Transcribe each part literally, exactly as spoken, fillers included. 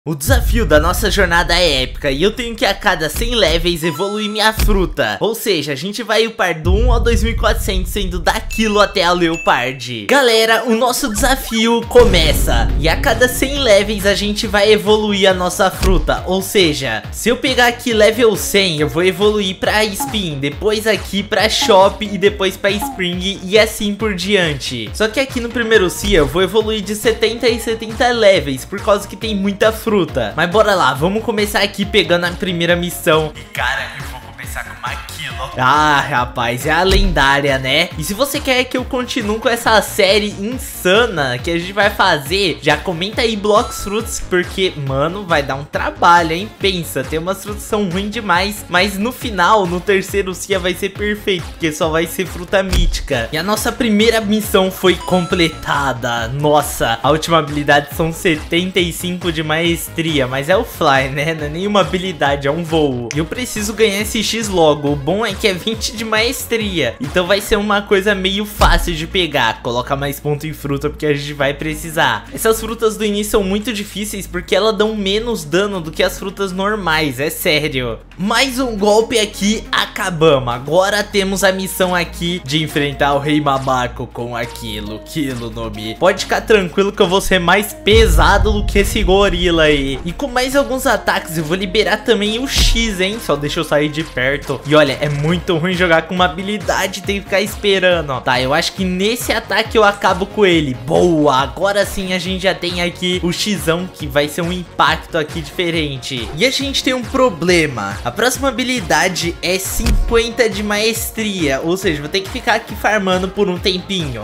O desafio da nossa jornada é épica e eu tenho que a cada cem levels evoluir minha fruta. Ou seja, a gente vai upar do um ao dois mil e quatrocentos, sendo daquilo até a Leopard. Galera, o nosso desafio começa. E a cada cem levels a gente vai evoluir a nossa fruta. Ou seja, se eu pegar aqui level cem, eu vou evoluir pra Spin, depois aqui pra Shop e depois pra Spring e assim por diante. Só que aqui no primeiro Cia eu vou evoluir de setenta em setenta levels, por causa que tem muita fruta. Fruta. Mas bora lá, vamos começar aqui pegando a primeira missão. E cara, eu vou começar com uma Aquilo. Ah, rapaz, é a lendária, né? E se você quer que eu continue com essa série insana que a gente vai fazer, já comenta aí Blox Fruits, porque, mano, vai dar um trabalho, hein? Pensa, tem umas frutas que são ruins demais, mas no final, no terceiro Cia vai ser perfeito, porque só vai ser fruta mítica. E a nossa primeira missão foi completada. Nossa, a última habilidade são setenta e cinco de maestria, mas é o Fly, né? Não é nenhuma habilidade, é um voo. E eu preciso ganhar esse X logo. O bom é que é vinte de maestria, então vai ser uma coisa meio fácil de pegar. Coloca mais ponto em fruta, porque a gente vai precisar. Essas frutas do início são muito difíceis, porque elas dão menos dano do que as frutas normais, é sério. Mais um golpe aqui, acabamos. Agora temos a missão aqui de enfrentar o Rei Babaco com aquilo, aquilo nome. Pode ficar tranquilo que eu vou ser mais pesado do que esse gorila aí. E com mais alguns ataques eu vou liberar também o X, hein? Só deixa eu sair de perto. E olha, é muito ruim jogar com uma habilidade, tem que ficar esperando. Tá, eu acho que nesse ataque eu acabo com ele. Boa, agora sim a gente já tem aqui o Xão, que vai ser um impacto aqui diferente. E a gente tem um problema. A próxima habilidade é cinquenta de maestria, ou seja, vou ter que ficar aqui farmando por um tempinho.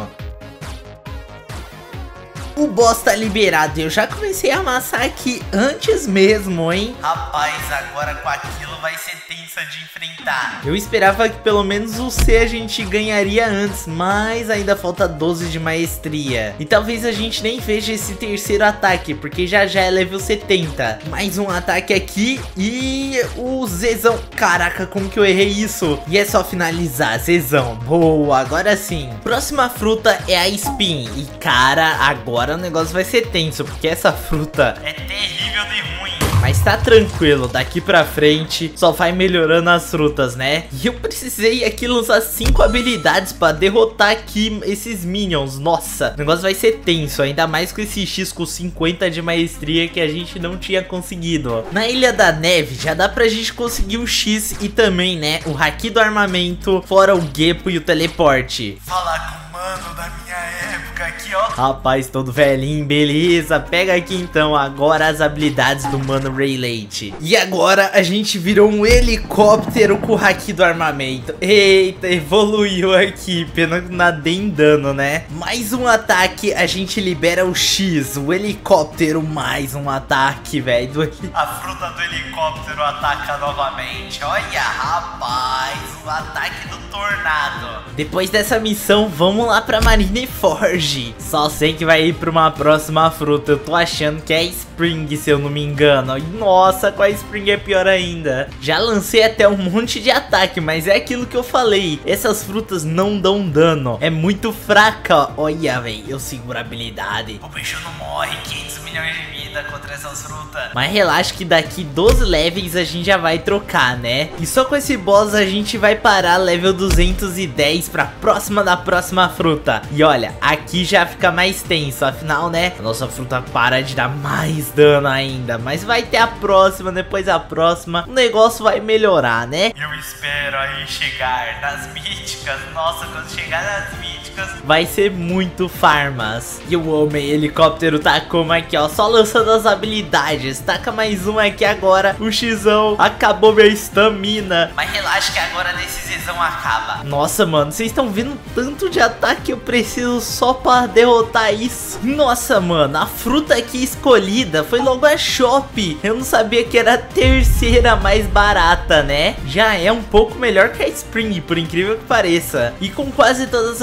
O boss tá liberado, eu já comecei a amassar aqui antes mesmo, hein? Rapaz, agora com aquilo vai ser tensa de enfrentar. Eu esperava que pelo menos o C a gente ganharia antes, mas ainda falta doze de maestria. E talvez a gente nem veja esse terceiro ataque, porque já já é level setenta. Mais um ataque aqui e o Zezão. Caraca, como que eu errei isso? E é só finalizar, Zezão. Boa, agora sim. Próxima fruta é a Spin. E cara, agora o negócio vai ser tenso, porque essa fruta é terrível de ruim. Mas tá tranquilo, daqui pra frente só vai melhorando as frutas, né? E eu precisei aqui lançar cinco habilidades pra derrotar aqui esses minions. Nossa, o negócio vai ser tenso, ainda mais com esse X com cinquenta de maestria que a gente não tinha conseguido. Na Ilha da Neve já dá pra gente conseguir o X e também, né, o Haki do armamento, fora o Gepo e o teleporte. Falar com o mano da minha época aqui, ó. Rapaz, todo velhinho, beleza. Pega aqui então agora as habilidades do mano Rayleigh. E agora a gente virou um helicóptero com o Haki do armamento. Eita, evoluiu aqui. Pena que não dei em dano, né? Mais um ataque, a gente libera o X. O helicóptero, mais um ataque, velho. A fruta do helicóptero ataca novamente. Olha, rapaz, o ataque do tornado. Depois dessa missão, vamos lá pra Marineford. Só sei que vai ir pra uma próxima fruta. Eu tô achando que é Spring, se eu não me engano. Nossa, com a Spring é pior ainda. Já lancei até um monte de ataque, mas é aquilo que eu falei. Essas frutas não dão dano. É muito fraca. Olha, velho, eu seguro a habilidade. O bicho não morre. quinhentos milhões de vida contra essas frutas. Mas relaxa que daqui doze levels a gente já vai trocar, né? E só com esse boss a gente vai parar level duzentos e dez pra próxima da próxima fruta. E olha, aqui já fica mais tenso. Afinal, né, a nossa fruta para de dar mais dano ainda. Mas vai ter a próxima, depois a próxima. O negócio vai melhorar, né? Eu espero aí chegar nas míticas. Nossa, quando chegar nas míticas vai ser muito farmas. E o homem helicóptero tá como aqui, ó, só lançando as habilidades. Taca mais um aqui agora. O Xão acabou minha estamina. Mas relaxa que agora nesse Zezão acaba. Nossa, mano, vocês estão vendo tanto de ataque que eu preciso só pra derrotar isso. Nossa, mano, a fruta aqui escolhida foi logo a Shop. Eu não sabia que era a terceira mais barata, né? Já é um pouco melhor que a Spring, por incrível que pareça. E com quase todas as habilidades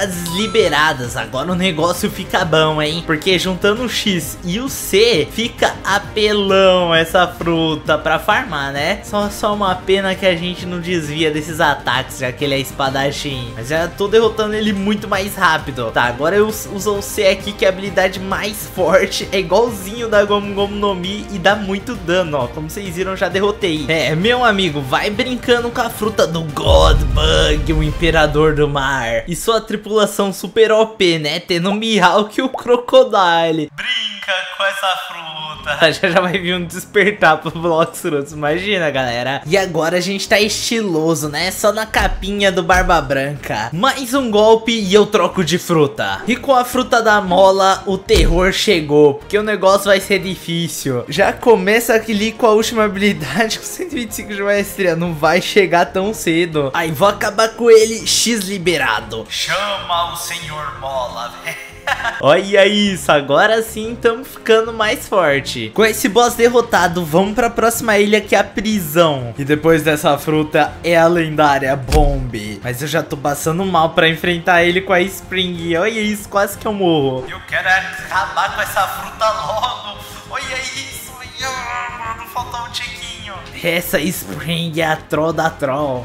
habilidades liberadas. Agora o negócio fica bom, hein? Porque juntando o X e o C, fica apelão essa fruta pra farmar, né? Só, só uma pena que a gente não desvia desses ataques, já que ele é espadachim. Mas já tô derrotando ele muito mais rápido. Tá, agora eu uso o C aqui, que é a habilidade mais forte. É igualzinho da Gomu Gomu no Mi e dá muito dano, ó. Como vocês viram, já derrotei. É, meu amigo, vai brincando com a fruta do God Bug, o imperador do mar. E sua tripulação super O P, né? Tendo o Mihawk e o Crocodile. Brinca com essa fruta. Já, já vai vir um despertar pro Blox Frutos, imagina, galera. E agora a gente tá estiloso, né? Só na capinha do Barba Branca. Mais um golpe e eu troco de fruta. E com a fruta da mola, o terror chegou, porque o negócio vai ser difícil. Já começa ali com a última habilidade com cento e vinte e cinco de maestria. Não vai chegar tão cedo. Aí vou acabar com ele. X liberado. Chama o senhor mola, velho. Olha isso, agora sim estamos ficando mais forte. Com esse boss derrotado, vamos para a próxima ilha, que é a prisão. E depois dessa fruta é a lendária Bomb. Mas eu já tô passando mal para enfrentar ele com a Spring. Olha isso, quase que eu morro. Eu quero acabar com essa fruta logo. Olha isso, olha, mano, faltou um tiquinho. Essa Spring é a troll da troll.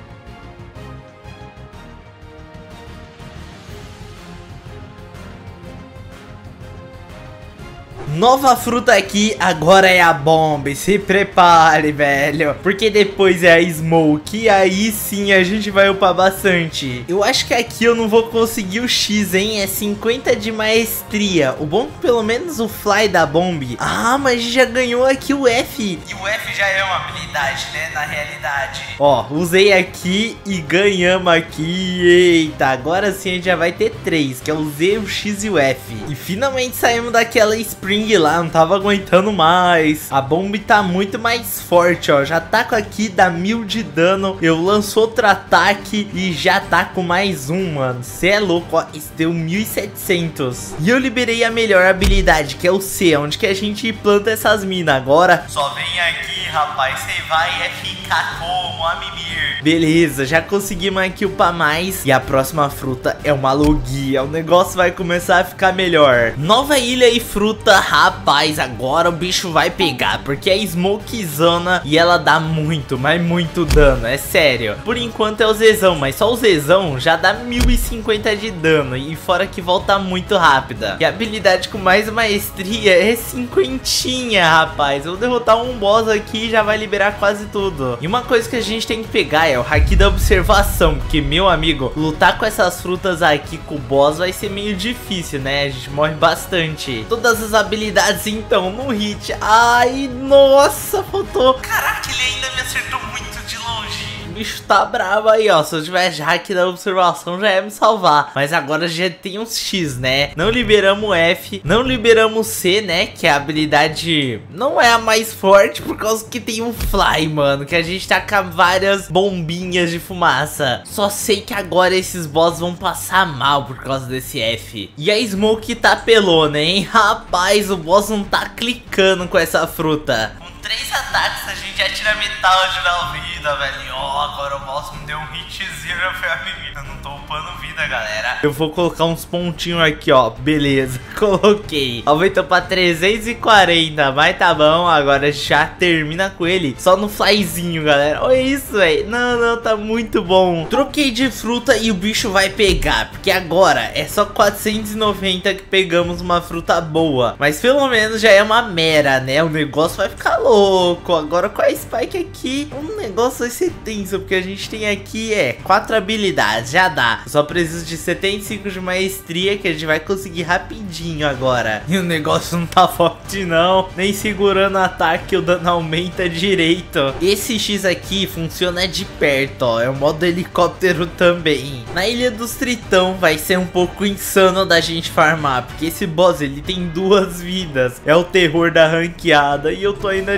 Nova fruta aqui, agora é a Bomb. Se prepare, velho, porque depois é a Smoke. E aí sim a gente vai upar bastante. Eu acho que aqui eu não vou conseguir o X, hein? É cinquenta de maestria. O bom é que pelo menos o Fly da Bomb. Ah, mas a gente já ganhou aqui o F. E o F já é uma habilidade, né? Na realidade. Ó, usei aqui e ganhamos aqui. Eita, agora sim a gente já vai ter três, que é o Z, o X e o F. E finalmente saímos daquela Spring lá, não tava aguentando mais. A Bomb tá muito mais forte, ó. Já tá com aqui, dá mil de dano. Eu lanço outro ataque e já tá com mais um, mano. Cê é louco, ó. Isso deu mil e setecentos. E eu liberei a melhor habilidade, que é o C, onde que a gente planta essas minas. Agora, só vem aqui, rapaz. Você vai é ficar como a mimir. Beleza, já conseguimos aqui upar mais. E a próxima fruta é uma Logia. O negócio vai começar a ficar melhor. Nova ilha e fruta. Rapaz, agora o bicho vai pegar, porque é Smokezona e ela dá muito, mas muito dano, é sério. Por enquanto é o Zezão, mas só o Zezão já dá mil e cinquenta de dano. E fora que volta muito rápida. E a habilidade com mais maestria é cinquentinha, rapaz. Eu vou derrotar um boss aqui e já vai liberar quase tudo. E uma coisa que a gente tem que pegar é o Haki da Observação, porque, meu amigo, lutar com essas frutas aqui com o boss vai ser meio difícil, né? A gente morre bastante. Todas as habilidades então no hit. Ai, nossa, faltou. Caraca, ele ainda me acertou muito de longe. O bicho tá bravo aí, ó. Se eu tivesse hack da observação, já ia me salvar. Mas agora já tem uns X, né? Não liberamos o F, não liberamos o C, né? Que a habilidade não é a mais forte, por causa que tem um Fly, mano. Que a gente tá com várias bombinhas de fumaça. Só sei que agora esses boss vão passar mal por causa desse F. E a Smoke tá pelona, hein? Rapaz, o boss não tá clicando com essa fruta. Três ataques a gente já tira metade da vida, velho. Ó, oh, agora o boss me deu um hitzinho, foi a menina. Eu não tô upando vida, galera. Eu vou colocar uns pontinhos aqui, ó. Beleza, coloquei. Aumentou pra trezentos e quarenta, mas tá bom. Agora já termina com ele só no flyzinho, galera. Olha isso, velho. Não, não, tá muito bom. Troquei de fruta e o bicho vai pegar, porque agora é só quatrocentos e noventa que pegamos uma fruta boa. Mas pelo menos já é uma mera, né? O negócio vai ficar louco. Louco, agora com a Spike aqui o negócio vai ser tenso, porque a gente tem aqui, é, quatro habilidades, já dá. Só preciso de setenta e cinco de maestria, que a gente vai conseguir rapidinho agora. E o negócio não tá forte não, nem segurando o ataque o dano aumenta direito. Esse X aqui funciona de perto, ó, é o modo helicóptero também. Na Ilha dos Tritão vai ser um pouco insano da gente farmar, porque esse boss ele tem duas vidas, é o terror da ranqueada e eu tô ainda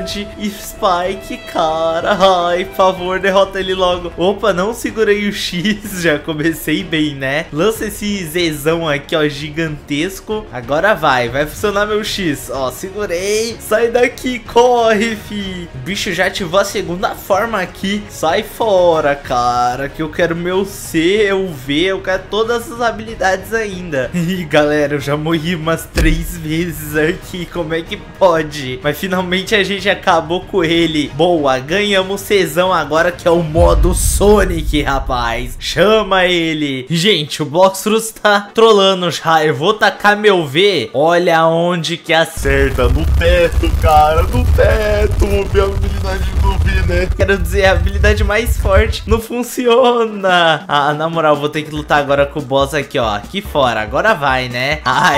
pode. Spike, cara. Ai, por favor, derrota ele logo. Opa, não segurei o X. Já comecei bem, né? Lança esse Zezão aqui, ó, gigantesco. Agora vai, vai funcionar meu X. Ó, segurei. Sai daqui, corre, fi. O bicho já ativou a segunda forma aqui. Sai fora, cara, que eu quero meu C, eu V, eu quero todas as habilidades ainda. Ih, galera, eu já morri umas três vezes aqui. Como é que pode? Mas finalmente a gente acabou com ele. Boa, ganhamos Czão agora, que é o modo Sonic, rapaz. Chama ele. Gente, o Bloxfruits tá trolando já. Eu vou tacar meu V. Olha onde que acerta. No teto, cara, no teto. Minha habilidade do V, né? Quero dizer, a habilidade mais forte não funciona. Ah, na moral, vou ter que lutar agora com o boss aqui, ó. Aqui fora, agora vai, né?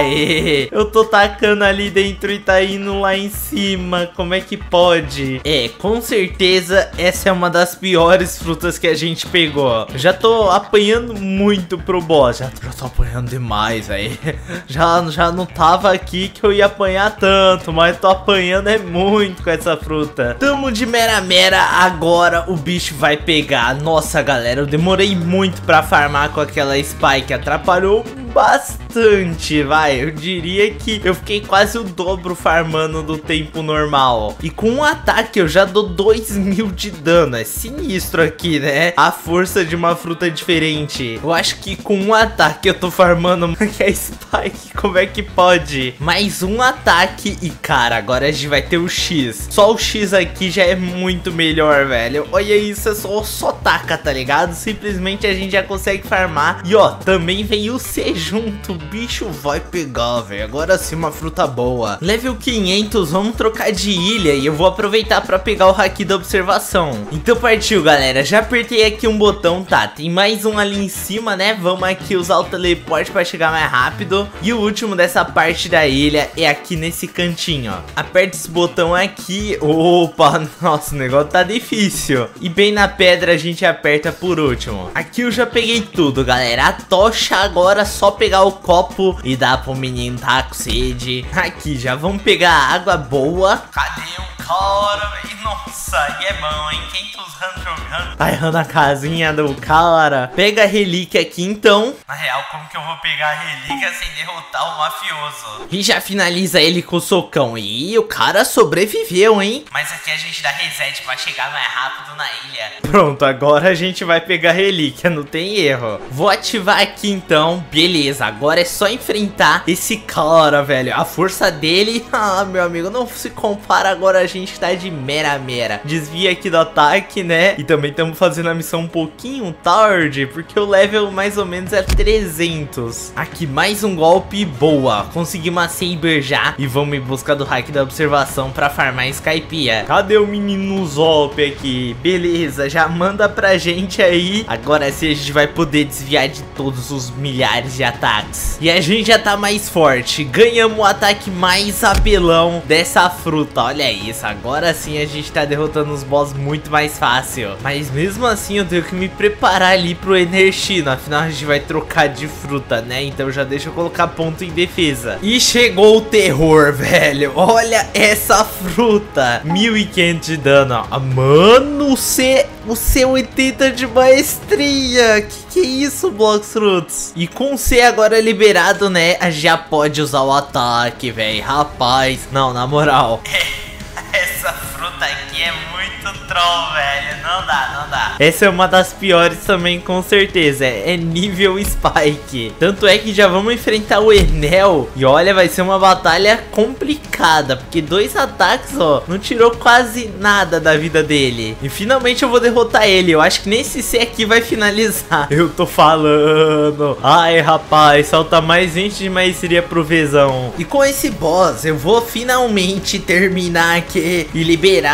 Aê, eu tô tacando ali dentro e tá indo lá em cima. Como é que pode? É, com certeza essa é uma das piores frutas que a gente pegou. Já tô apanhando muito pro boss. Já, já tô apanhando demais, aí. Já, já não tava aqui que eu ia apanhar tanto, mas tô apanhando é muito com essa fruta. Tamo de mera mera, agora o bicho vai pegar. Nossa, galera, eu demorei muito pra farmar com aquela Spike. Atrapalhou bastante, vai. Eu diria que eu fiquei quase o dobro farmando do tempo normal. E com um ataque eu já dou dois mil de dano. É sinistro aqui, né? A força de uma fruta diferente. Eu acho que com um ataque eu tô farmando mais que a Spike. Como é que pode? Mais um ataque e, cara, agora a gente vai ter o X. Só o X aqui já é muito melhor, velho. Olha isso, é só, só taca, tá ligado? Simplesmente a gente já consegue farmar. E, ó, também vem o C junto. O bicho vai pegar, velho. Agora sim, uma fruta boa. Level quinhentos, vamos trocar de ilha. E eu vou aproveitar pra pegar o haki da observação. Então partiu, galera. Já apertei aqui um botão, tá? Tem mais um ali em cima, né? Vamos aqui usar o teleporte pra chegar mais rápido. E o último dessa parte da ilha é aqui nesse cantinho, ó. Aperta esse botão aqui. Opa, nossa, o negócio tá difícil. E bem na pedra a gente aperta por último. Aqui eu já peguei tudo, galera. A tocha agora é só pegar o copo e dar pro menino tá com sede. Aqui já vamos pegar água boa. Cadê o cara, velho? Nossa, e é bom, hein? Quem tá usando jogando? Tá errando a casinha do cara. Pega a relíquia aqui, então. Na real, como que eu vou pegar a relíquia sem derrotar o mafioso? E já finaliza ele com o socão. E o cara sobreviveu, hein? Mas aqui a gente dá reset pra chegar mais rápido na ilha. Pronto, agora a gente vai pegar a relíquia, não tem erro. Vou ativar aqui, então. Beleza, agora é só enfrentar esse cara, velho. A força dele, ah, meu amigo, não se compara. Agora a gente tá de mera mera. Desvia aqui do ataque, né? E também estamos fazendo a missão um pouquinho tarde, porque o level mais ou menos é trezentos. Aqui mais um golpe, boa. Conseguimos a Saber já. E vamos em busca do hack da observação pra farmar Skypiea. Cadê o menino Zop aqui? Beleza, já manda pra gente aí. Agora sim a gente vai poder desviar de todos os milhares de ataques. E a gente já tá mais forte. Ganhamos o ataque mais apelão dessa fruta. Olha isso, agora sim a gente tá derrotando os boss muito mais fácil. Mas mesmo assim eu tenho que me preparar ali pro Enerchino. Afinal a gente vai trocar de fruta, né? Então já deixa eu colocar ponto em defesa. E chegou o terror, velho. Olha essa fruta. mil e quinhentos de dano, ó. Mano, o C... O C oitenta de maestria. Que que é isso, Bloxfruits? E com o C agora liberado, né? A gente já pode usar o ataque, velho. Rapaz. Não, na moral. Essa fruta aqui é muito troll, velho. Não dá, não dá. Essa é uma das piores também, com certeza. É nível Spike. Tanto é que já vamos enfrentar o Enel. E olha, vai ser uma batalha complicada, porque dois ataques, ó, não tirou quase nada da vida dele. E finalmente eu vou derrotar ele. Eu acho que nesse C aqui vai finalizar. Eu tô falando. Ai, rapaz, falta mais vinte de maestria pro Vezão. E com esse boss eu vou finalmente terminar aqui e liberar mais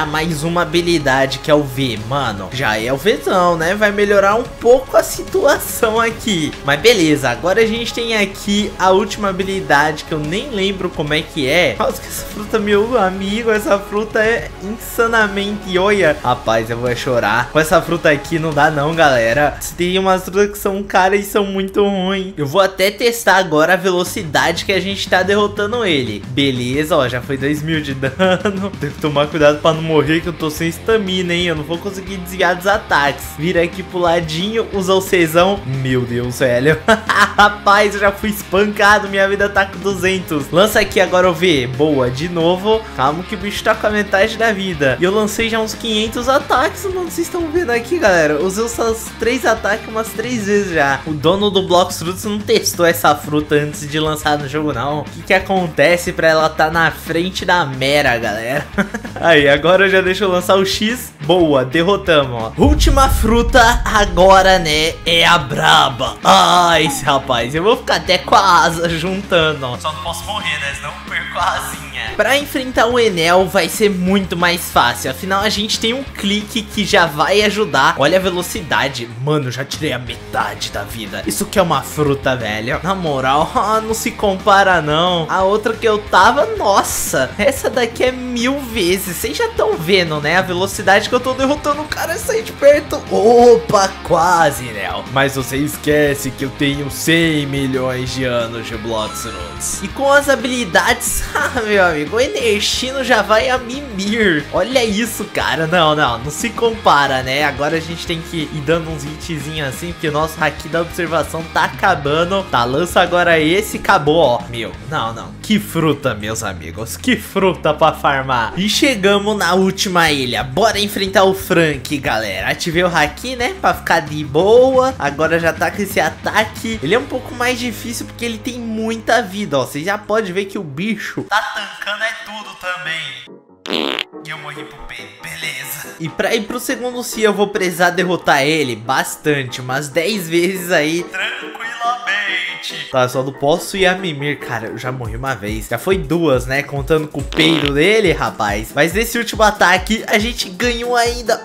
temos uma habilidade que é o V, mano. Já é o Vzão, né? Vai melhorar um pouco a situação aqui. Mas beleza, agora a gente tem aqui a última habilidade que eu nem lembro como é que é. Nossa, que essa fruta, meu amigo, essa fruta é insanamente... Olha, rapaz, eu vou chorar. Com essa fruta aqui não dá não, galera. Tem umas frutas que são caras e são muito ruins. Eu vou até testar agora a velocidade que a gente tá derrotando ele. Beleza, ó, já foi dois mil de dano. Tem que tomar cuidado pra não morrer, que eu tô sem estamina, hein? Eu não vou conseguir desviar dos ataques. Vira aqui pro ladinho, usa o Czão. Meu Deus, velho. Rapaz, eu já fui espancado. Minha vida tá com duzentos. Lança aqui agora o V. Boa, de novo. Calma que o bicho tá com a metade da vida. E eu lancei já uns quinhentos ataques, mano. Vocês estão vendo aqui, galera? Usei os três ataques umas três vezes já. O dono do Blox Fruits não testou essa fruta antes de lançar no jogo, não. O que que acontece pra ela tá na frente da mera, galera? Aí, agora já deixa eu lançar o X. Boa, derrotamos, ó. Última fruta agora, né, é a braba. Ah, esse rapaz, eu vou ficar até com a asa juntando, ó. Só não posso morrer, né, senão eu perco a asinha. Pra enfrentar o Enel vai ser muito mais fácil. Afinal, a gente tem um clique que já vai ajudar. Olha a velocidade. Mano, já tirei a metade da vida. Isso que é uma fruta, velho. Na moral, ah, não se compara, não. A outra que eu tava, nossa, essa daqui é mil vezes. Vocês já estão vendo, né? A velocidade que eu tô derrotando o cara sai de perto. Opa, quase, Enel. Mas você esquece que eu tenho cem milhões de anos de Blox Fruits. E com as habilidades, ah, meu amigo, o Enerchino já vai a mimir. Olha isso, cara. Não, não, não se compara, né? Agora a gente tem que ir dando uns hitzinhos assim, porque o nosso haki da observação tá acabando. Tá, lança agora esse, acabou, ó. Meu, não, não. Que fruta, meus amigos. Que fruta pra farmar. E chegamos na última ilha. Bora enfrentar o Frank, galera. Ativei o haki, né? Pra ficar de boa. Agora já tá com esse ataque. Ele é um pouco mais difícil porque ele tem muita vida, ó. Vocês já podem ver que o bicho tá tancando é tudo também. E eu morri pro P, beleza. E pra ir pro segundo C eu vou precisar derrotar ele bastante, umas dez vezes aí, tranquilamente. Tá, só não posso ir a mimir, cara, eu já morri uma vez. Já foi duas, né, contando com o peido dele, rapaz. Mas nesse último ataque a gente ganhou ainda.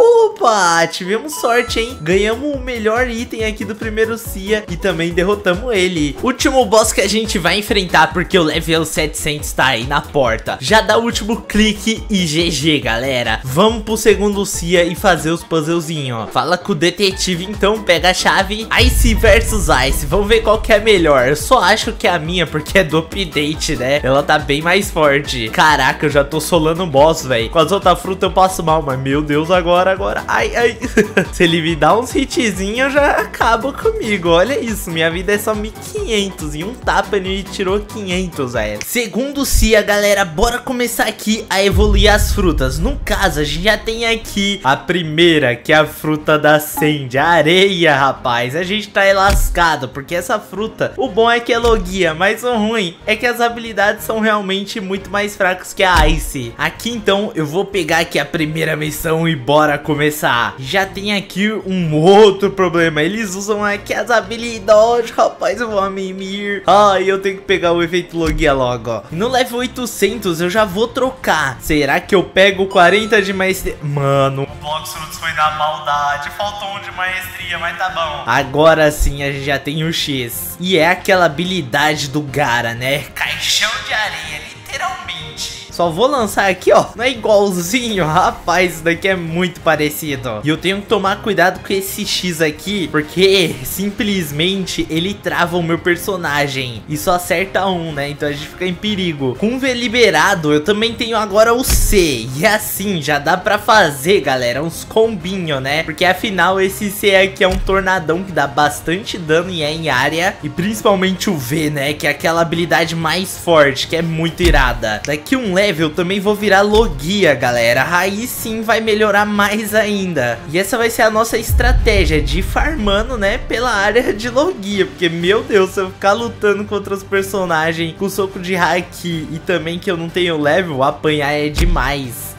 Opa, tivemos sorte, hein. Ganhamos o melhor item aqui do primeiro C I A e também derrotamos ele. Último boss que a gente vai enfrentar, porque o level setecentos tá aí na porta. Já dá o último clique e G G, galera. Vamos pro segundo C I A e fazer os puzzlezinhos, ó. Fala com o detetive, então, pega a chave. Ice versus Ice. Vamos ver qual que é melhor. Eu só acho que é a minha, porque é do update, né? Ela tá bem mais forte. Caraca, eu já tô solando o boss, velho. Com as outras frutas eu passo mal, mas meu Deus, agora, agora. Ai, ai. Se ele me dá uns hitzinhos, já acaba comigo. Olha isso, minha vida é só mil e quinhentos. E um tapa ele tirou quinhentos, velho. Segundo C I A, galera, bora começar aqui a evoluir as frutas. No caso, a gente já tem aqui a primeira, que é a fruta da Sandy, a areia, rapaz. A gente tá lascado, porque essa fruta, o bom é que é logia, mas o ruim é que as habilidades são realmente muito mais fracas que a Ice. Aqui, então, eu vou pegar aqui a primeira missão e bora começar. Já tem aqui um outro problema. Eles usam aqui as habilidades, rapaz, eu vou a mimir. Ai, eu tenho que pegar o efeito logia logo, ó. No level oitocentos eu já vou trocar. Será que eu pego quarenta de maestria? Mano, o Blox Fruits foi na maldade. Faltou um de maestria, mas tá bom. Agora sim a gente já tem o X. E é aquela habilidade do Gara, né? Caixão de areia, literalmente. Só vou lançar aqui, ó. Não é igualzinho, rapaz. Isso daqui é muito parecido. E eu tenho que tomar cuidado com esse X aqui, porque simplesmente ele trava o meu personagem e só acerta um, né? Então a gente fica em perigo. Com o V liberado, eu também tenho agora o C. E assim, já dá pra fazer, galera, uns combinhos, né? Porque afinal esse C aqui é um tornadão que dá bastante dano e é em área. E principalmente o V, né? Que é aquela habilidade mais forte, que é muito irada. Daqui um level eu também vou virar logia, galera. Aí sim vai melhorar mais ainda. E essa vai ser a nossa estratégia de ir farmando, né, pela área de logia. Porque, meu Deus, se eu ficar lutando contra os personagens com soco de haki e também que eu não tenho level, apanhar é demais.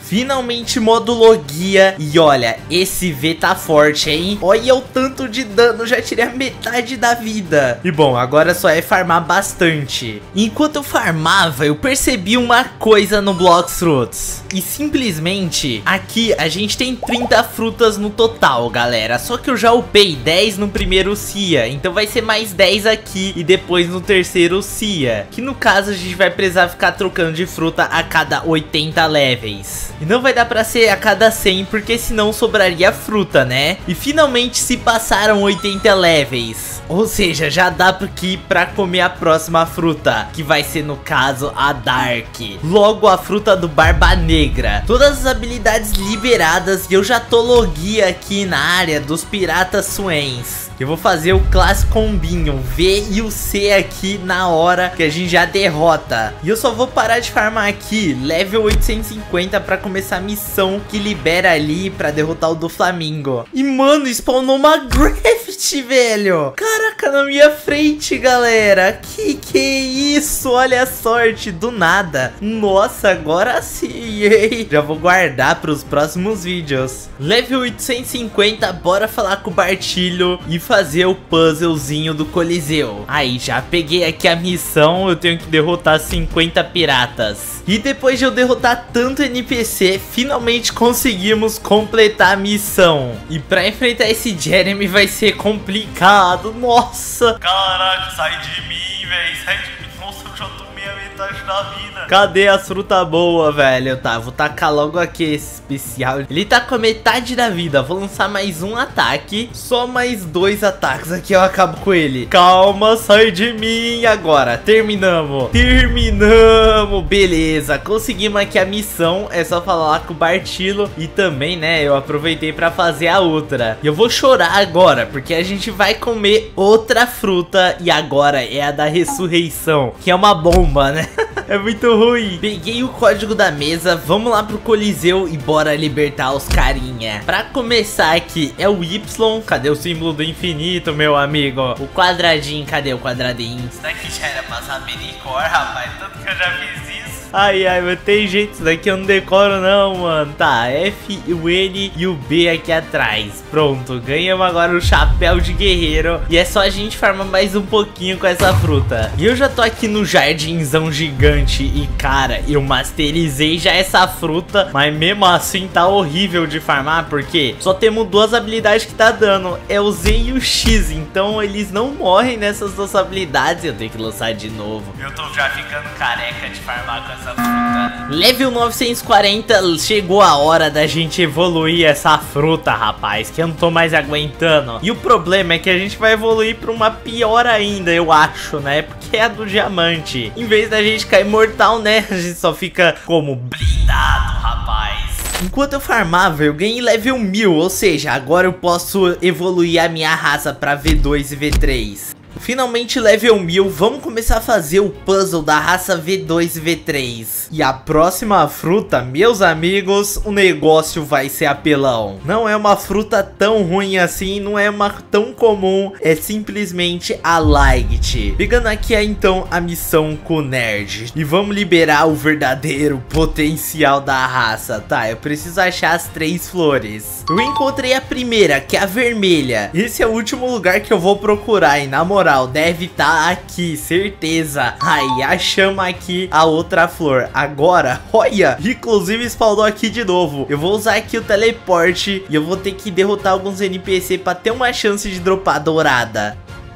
Finalmente modulou guia. E olha, esse V tá forte, hein? Olha o tanto de dano, já tirei a metade da vida. E bom, agora só é farmar bastante. Enquanto eu farmava, eu percebi uma coisa no Blox Fruits. E simplesmente, aqui a gente tem trinta frutas no total, galera. Só que eu já upei dez no primeiro Cia. Então vai ser mais dez aqui e depois no terceiro Cia. Que no caso a gente vai precisar ficar trocando de fruta a cada oitenta levels. E não vai dar pra ser a cada cem, porque senão sobraria fruta, né? E finalmente se passaram oitenta levels. Ou seja, já dá aqui pra comer a próxima fruta, que vai ser no caso a Dark. Logo a fruta do Barba Negra. Todas as habilidades liberadas e eu já tô logia aqui na área dos Piratas Swains. Eu vou fazer o clássico combinho, o V e o C aqui na hora que a gente já derrota. E eu só vou parar de farmar aqui, level oitocentos e cinquenta, pra começar a missão que libera ali pra derrotar o do Flamingo. E mano, spawnou uma Graft, velho. Caraca, na minha frente, galera. Que que é isso? Olha a sorte, do nada. Nossa, agora sim, hein? Já vou guardar pros próximos vídeos. Level oitocentos e cinquenta, bora falar com o Bartilho e fazer o puzzlezinho do Coliseu. Aí, já peguei aqui a missão, eu tenho que derrotar cinquenta piratas. E depois de eu derrotar tanto N P C, finalmente conseguimos completar a missão. E pra enfrentar esse Jeremy vai ser complicado, nossa. Caraca, sai de mim, velho, sai de mim. Nossa, eu já tomei a metade da vida. Cadê as frutas boas, velho? Tá, vou tacar logo aqui esse especial. Ele tá com a metade da vida. Vou lançar mais um ataque. Só mais dois ataques aqui eu acabo com ele. Calma, sai de mim. Agora, terminamos. Terminamos. Beleza, conseguimos aqui a missão. É só falar com o Bartilho. E também, né, eu aproveitei pra fazer a outra. E eu vou chorar agora, porque a gente vai comer outra fruta. E agora é a da ressurreição, que é uma bomba, né? É muito ruim. Peguei o código da mesa, vamos lá pro Coliseu e bora libertar os carinha. Pra começar aqui é o Y. Cadê o símbolo do infinito, meu amigo? O quadradinho, cadê o quadradinho? Isso daqui já era pra saber de cor, rapaz. Tanto que eu já fiz isso. Ai, ai, mas tem jeito, isso daqui eu não decoro não, mano. Tá, F, o N e o B aqui atrás. Pronto, ganhamos agora o chapéu de guerreiro. E é só a gente farmar mais um pouquinho com essa fruta. E eu já tô aqui no jardinzão gigante. E cara, eu masterizei já essa fruta, mas mesmo assim tá horrível de farmar, porque só temos duas habilidades que tá dando, é o Z e o X. Então eles não morrem nessas duas habilidades. Eu tenho que lançar de novo. Eu tô já ficando careca de farmar com essa fruta. Level novecentos e quarenta, chegou a hora da gente evoluir essa fruta, rapaz, que eu não tô mais aguentando. E o problema é que a gente vai evoluir pra uma pior ainda, eu acho, né? Porque é a do diamante. Em vez da gente cair mortal, né? A gente só fica como blindado, rapaz. Enquanto eu farmava, eu ganhei level mil, ou seja, agora eu posso evoluir a minha raça pra V dois e V três. Finalmente level mil, vamos começar a fazer o puzzle da raça V dois e V três. E a próxima fruta, meus amigos, o negócio vai ser apelão. Não é uma fruta tão ruim assim, não é uma tão comum, é simplesmente a Light. Pegando aqui então a missão com o Nerd. E vamos liberar o verdadeiro potencial da raça. Tá, eu preciso achar as três flores. Eu encontrei a primeira, que é a vermelha. Esse é o último lugar que eu vou procurar, e na moral, deve estar aqui, certeza. Aí, achamos aqui a outra flor. Agora, olha, inclusive spawnou aqui de novo. Eu vou usar aqui o teleporte e eu vou ter que derrotar alguns N P C para ter uma chance de dropar dourada.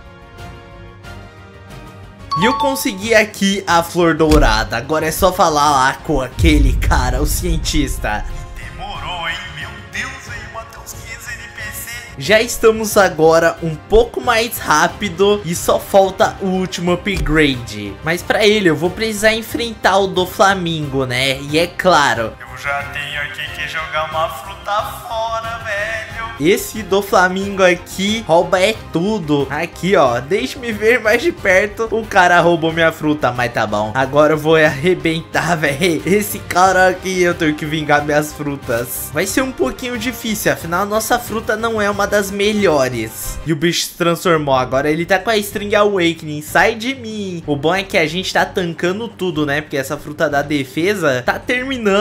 E eu consegui aqui a flor dourada. Agora é só falar lá com aquele cara, o cientista. Demorou, hein? Meu Deus, aí matei uns quinze N P C. Já estamos agora um pouco mais rápido e só falta o último upgrade. Mas pra ele eu vou precisar enfrentar o do Flamingo, né? E é claro, eu já tenho aqui que jogar uma fruta fora, velho. Esse do Flamingo aqui rouba é tudo. Aqui, ó, deixe-me ver mais de perto. O cara roubou minha fruta, mas tá bom. Agora eu vou arrebentar, velho. Esse cara aqui, eu tenho que vingar minhas frutas. Vai ser um pouquinho difícil, afinal a nossa fruta não é uma das melhores. E o bicho se transformou, agora ele tá com a String Awakening. Sai de mim. O bom é que a gente tá tancando tudo, né? Porque essa fruta da defesa tá terminando. E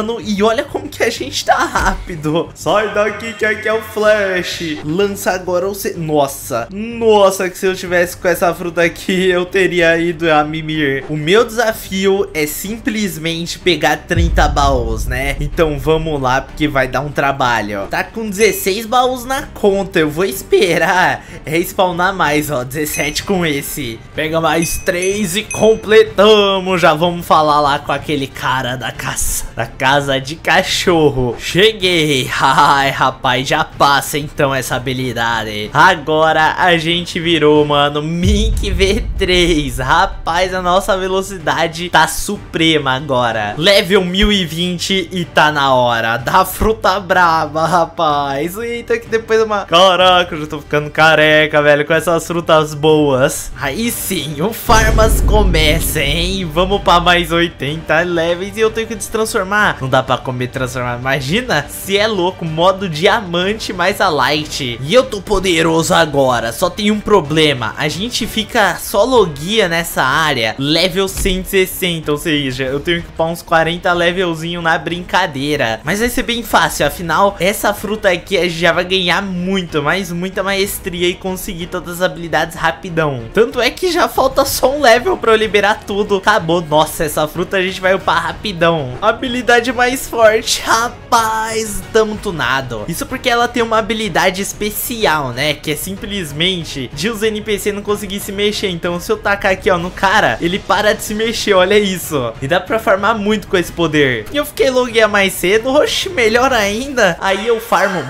E olha como que a gente tá rápido. Sai daqui que aqui é o Flash. Lança agora o... Se... Nossa. Nossa, que se eu tivesse com essa fruta aqui, eu teria ido a mimir. O meu desafio é simplesmente pegar trinta baús, né? Então vamos lá, porque vai dar um trabalho. Tá com dezesseis baús na conta. Eu vou esperar respawnar mais, ó. dezessete com esse. Pega mais três e completamos. Já vamos falar lá com aquele cara da casa, da casa de cachorro. Cheguei. Ai, rapaz, já passa então essa habilidade. Agora a gente virou, mano, Mink V três. Rapaz, a nossa velocidade tá suprema agora. Level mil e vinte e tá na hora da fruta braba, rapaz. Eita, que depois uma... Caraca, eu já tô ficando careca, velho, com essas frutas boas. Aí sim, o Farmas começa, hein? Vamos pra mais oitenta levels e eu tenho que destransformar. Não dá pra comer transformar. Imagina se é louco, modo diamante mais a light. E eu tô poderoso agora. Só tem um problema. A gente fica só logia nessa área level cento e sessenta. Ou seja, eu tenho que upar uns quarenta levelzinho na brincadeira. Mas vai ser bem fácil. Afinal, essa fruta aqui a gente já vai ganhar muito, mas muita maestria e conseguir todas as habilidades rapidão. Tanto é que já falta só um level pra eu liberar tudo. Acabou. Nossa, essa fruta a gente vai upar rapidão. Habilidade mais forte. Rapaz, tamo tunado. Isso porque ela tem uma habilidade especial, né? Que é simplesmente de os N P C não conseguir se mexer. Então se eu tacar aqui, ó, no cara, ele para de se mexer, olha isso. E dá pra farmar muito com esse poder. E eu fiquei logueia mais cedo. Oxe, melhor ainda. Aí eu farmo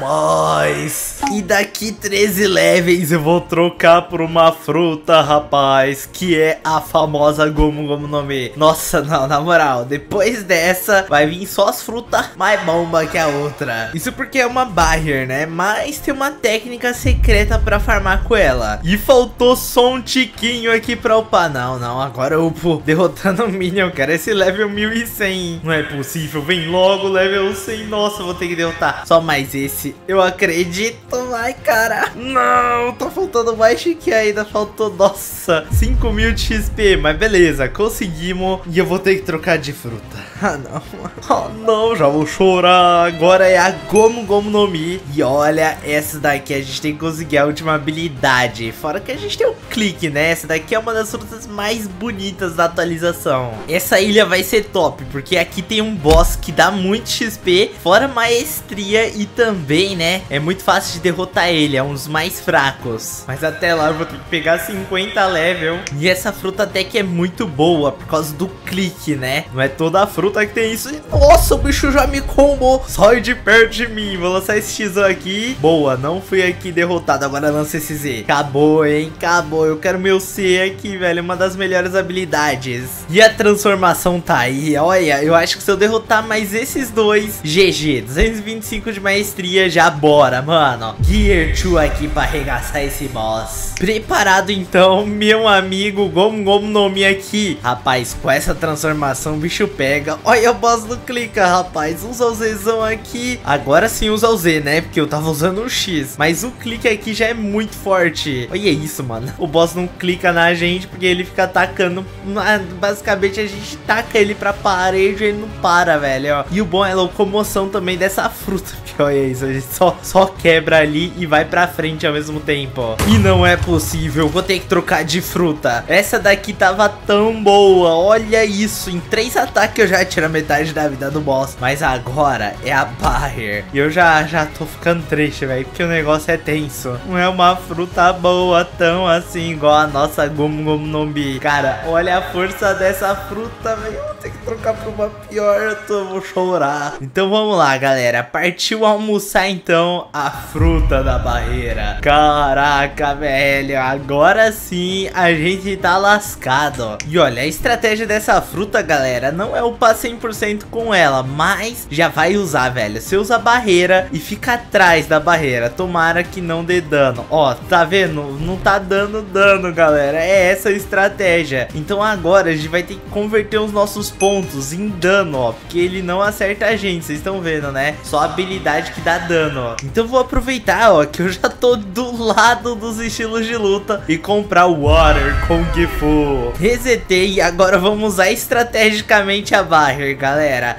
mais. E daqui treze levels eu vou trocar por uma fruta, rapaz, que é a famosa Gomu Gomu no Mi. Nossa, não, na moral, depois dessa vai vir só as frutas mais bomba que a outra. Isso porque é uma barrier, né? Mas tem uma técnica secreta pra farmar com ela. E faltou só um tiquinho aqui pra upar. Não, não, agora eu upo derrotando o Minion, cara. Esse level mil e cem. Não é possível, vem logo level cem. Nossa, vou ter que derrotar só mais esse. Eu acredito. Ai, cara. Não, tá faltando mais que ainda. Faltou, nossa, cinco mil de X P. Mas beleza, conseguimos. E eu vou ter que trocar de fruta. Ah, não. Oh, não, já vou chorar. Agora é a Gomu Gomu no Mi. E olha, essa daqui a gente tem que conseguir a última habilidade. Fora que a gente tem o clique, né? Essa daqui é uma das frutas mais bonitas da atualização. Essa ilha vai ser top, porque aqui tem um boss que dá muito X P, fora maestria e também, né, é muito fácil de derrotar ele, é um dos mais fracos. Mas até lá eu vou ter que pegar cinquenta level. E essa fruta até que é muito boa, por causa do clique, né? Não é toda a fruta que tem isso. E, nossa, o bicho já me combou. Sai de perto de mim. Vou lançar esse X aqui. Boa, não fui aqui derrotado. Agora lança esse Z. Acabou, hein? Acabou. Eu quero meu C aqui, velho. Uma das melhores habilidades. E a transformação tá aí. Olha, eu acho que se eu derrotar mais esses dois, G G. duzentos e vinte e cinco de maestria, já bora, mano. Gear dois aqui pra arregaçar esse boss. Preparado então, meu amigo Gomu Gomu no Mi aqui. Rapaz, com essa transformação o bicho pega. Olha o boss do clica, rapaz. Usa o Zzão aqui. Agora sim usa o Z, né? Porque eu tava usando o X. Mas o clique aqui já é muito forte. Olha isso, mano. O boss não clica na gente porque ele fica atacando. Basicamente a gente taca ele pra parede e ele não para, velho. Ó. E o bom é a locomoção também dessa fruta. Olha isso, a gente só, só quebra ali e vai pra frente ao mesmo tempo, ó. E não é possível, vou ter que trocar de fruta. Essa daqui tava tão boa, olha isso. Em três ataques eu já tiro a metade da vida do boss. Mas agora é a barrier. E eu já, já tô ficando triste, velho, porque o negócio é tenso. Não é uma fruta boa tão assim, igual a nossa Gomu Gomu no Mi. Cara, olha a força dessa fruta, velho. Eu vou ter que trocar pra uma pior, eu tô, vou chorar. Então vamos lá, galera. Partiu almoçar então a fruta da barreira. Caraca, velho, agora sim a gente tá lascado. E olha, a estratégia dessa fruta, galera, não é upar cem por cento com ela, mas já vai usar, velho. Você usa a barreira e fica atrás da barreira. Tomara que não dê dano. Ó, tá vendo? Não tá dando dano, galera. É essa a estratégia. Então agora a gente vai ter que converter os nossos pontos em dano, ó, porque ele não acerta a gente, vocês estão vendo, né? Só a habilidade que dá dano, ó. Então vou aproveitar, ó, que eu já tô do lado dos estilos de luta e comprar o Water Kung Fu. Resetei e agora vamos usar estrategicamente a barrier, galera. Cadê?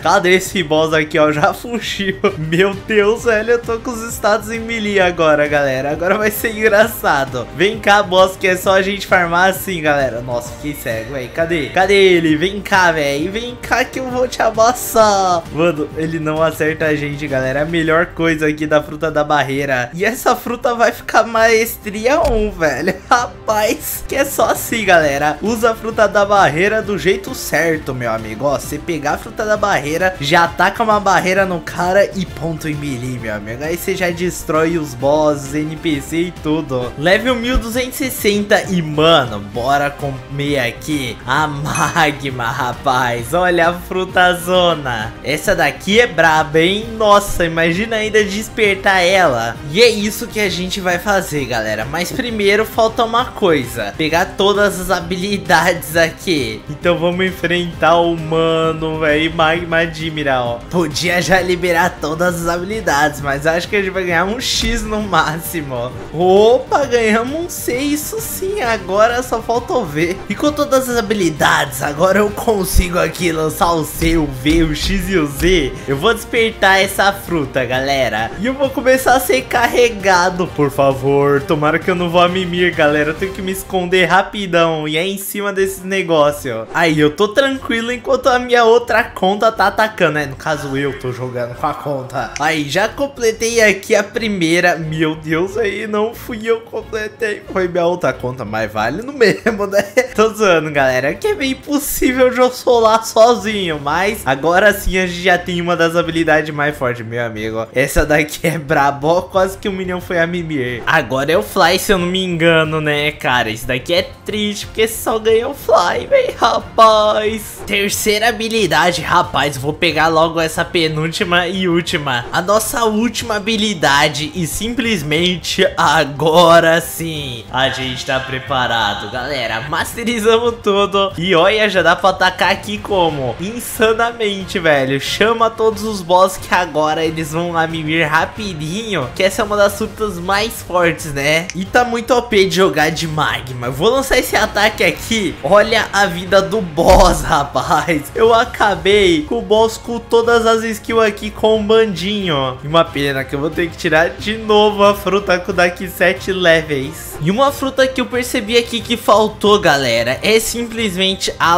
esse boss aqui, ó, já fugiu. Meu Deus, velho, eu tô com os status em melee agora, galera. Agora vai ser engraçado. Vem cá, boss, que é só a gente farmar assim, galera. Nossa, fiquei cego, velho. Cadê? Cadê ele? Vem cá, velho. Vem cá que eu vou te amassar. Mano, ele não acerta a gente, galera. É a melhor coisa aqui da fruta da barreira. E essa fruta vai ficar maestria um, velho. Rapaz, que é só assim, galera. Usa a fruta da barreira do jeito certo, meu amigo. Ó, você pegar a fruta da barreira, já ataca uma barreira no cara e ponto em melee, meu amigo. Aí você já destrói os bosses, N P C e tudo. Level mil duzentos e sessenta e, mano, bora comer aqui a magma, rapaz. Olha a frutazona. Essa daqui é braba, hein? Nossa, imagina ainda despertar ela. E é isso que a gente vai fazer, galera. Mas primeiro falta uma coisa. Pegar todas as habilidades aqui. Então vamos enfrentar o mano, velho. Magma Admiral. Podia já liberar todas as habilidades, mas acho que a gente vai ganhar um X no máximo. Opa, ganhamos um C. Isso sim, agora só falta o V. E com todas as habilidades, agora eu consigo aqui lançar o C, o V, o X e o Z. Eu vou despertar essa fruta, galera. E eu vou começar a ser carregado, por favor. Tomara que eu não vou a mimir, galera. Eu tenho que me esconder rapidão. E é em cima desses negócios. Aí, eu tô tranquilo enquanto a minha outra conta tá atacando, né? No caso, eu tô jogando com a conta. Aí, já completei aqui a primeira. Meu Deus, aí não fui eu que completei. Foi minha outra conta, mas vale no mesmo, né? Tô zoando, galera. Que é bem impossível eu solar sozinho. Mas agora sim a gente já tem uma das habilidades mais fortes, meu amigo. Essa daqui é brabo. Quase que o Minion foi a mimir. Agora é o Fly, se eu não me engano, né, cara? Isso daqui é triste, porque só ganhou o Fly, velho, rapaz. Terceira habilidade, rapaz. Vou pegar logo essa penúltima e última. A nossa última habilidade. E simplesmente agora sim a gente tá preparado, galera. Masterizamos tudo. E olha, já dá pra atacar aqui como? Insanamente, velho. Chama todos os boss que agora eles vão lá mimir rapidinho. Que essa é uma das frutas mais fortes, né? E tá muito O P de jogar de magma. Eu vou lançar esse ataque aqui. Olha a vida do boss, rapaz. Eu acabei com o boss com todas as skills aqui com um bandinho. E uma pena que eu vou ter que tirar de novo a fruta com daqui sete levels. E uma fruta que eu percebi aqui que faltou, galera, é simplesmente a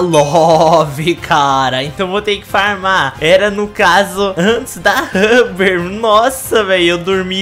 Love, cara. Então vou ter que farmar. Era no caso antes da Humber. Nossa, velho, eu dormi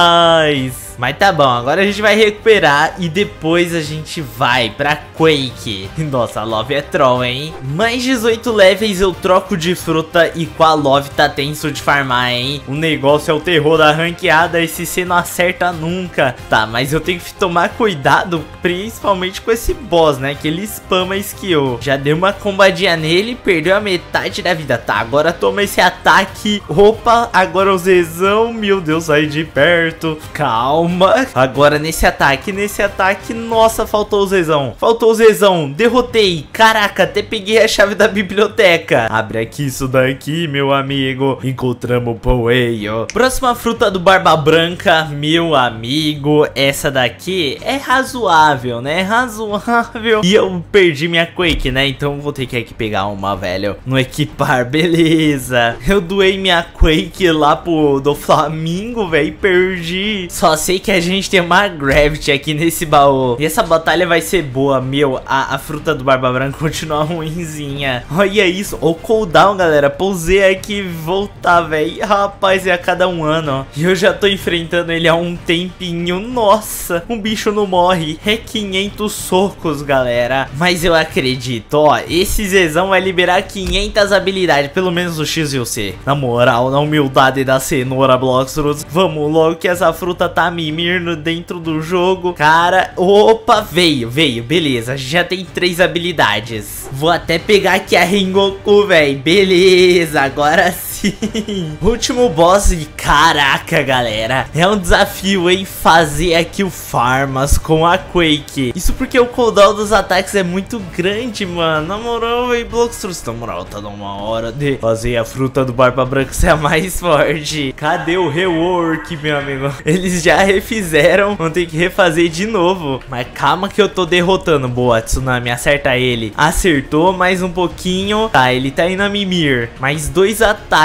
demais. Mas tá bom, agora a gente vai recuperar e depois a gente vai pra Quake. Nossa, a Love é troll, hein? Mais dezoito levels eu troco de fruta e com a Love tá tenso de farmar, hein? O negócio é o terror da ranqueada, esse C não acerta nunca. Tá, mas eu tenho que tomar cuidado, principalmente com esse boss, né? Que ele spama skill. Já deu uma combadinha nele, perdeu a metade da vida. Tá, agora toma esse ataque. Opa, agora o Zezão. Meu Deus, sai de perto. Calma. Agora nesse ataque, nesse ataque, nossa, faltou o Zezão. Faltou o Zezão, derrotei. Caraca, até peguei a chave da biblioteca. Abre aqui isso daqui, meu amigo. Encontramos o Poeio. Próxima fruta do Barba Branca, meu amigo. Essa daqui é razoável, né? Razoável. E eu perdi minha Quake, né? Então vou ter que aqui pegar uma, velho. No equipar, beleza. Eu doei minha Quake lá pro do Flamingo, velho. Perdi. Só sei que a gente tem uma Gravity aqui nesse baú. E essa batalha vai ser boa, meu. A, a fruta do Barba Branca continua ruinzinha. Olha isso. O cooldown, galera. Pousei aqui e voltar, velho. Rapaz, é a cada um ano. E eu já tô enfrentando ele há um tempinho. Nossa, um bicho não morre. É quinhentos socos, galera. Mas eu acredito, ó. Esse Zezão vai liberar quinhentas habilidades. Pelo menos o X e o C. Na moral, na humildade da cenoura, Bloxrus. Vamos logo que essa fruta tá mimir dentro do jogo. Cara, opa, veio, veio, beleza. Já tem três habilidades. Vou até pegar aqui a Rengoku, velho. Beleza, agora sim. Último boss e caraca, galera. É um desafio, hein, fazer aqui o Farmas com a Quake. Isso porque o cooldown dos ataques é muito grande, mano. Na moral, velho, Bloxrus. Na moral, tá numa hora de fazer a fruta do Barba Branca ser a mais forte. Cadê o rework, meu amigo? Eles já refizeram, vão ter que refazer de novo. Mas calma que eu tô derrotando. Boa, Tsunami, acerta ele. Acertou mais um pouquinho. Tá, ele tá indo a mimir. Mais dois ataques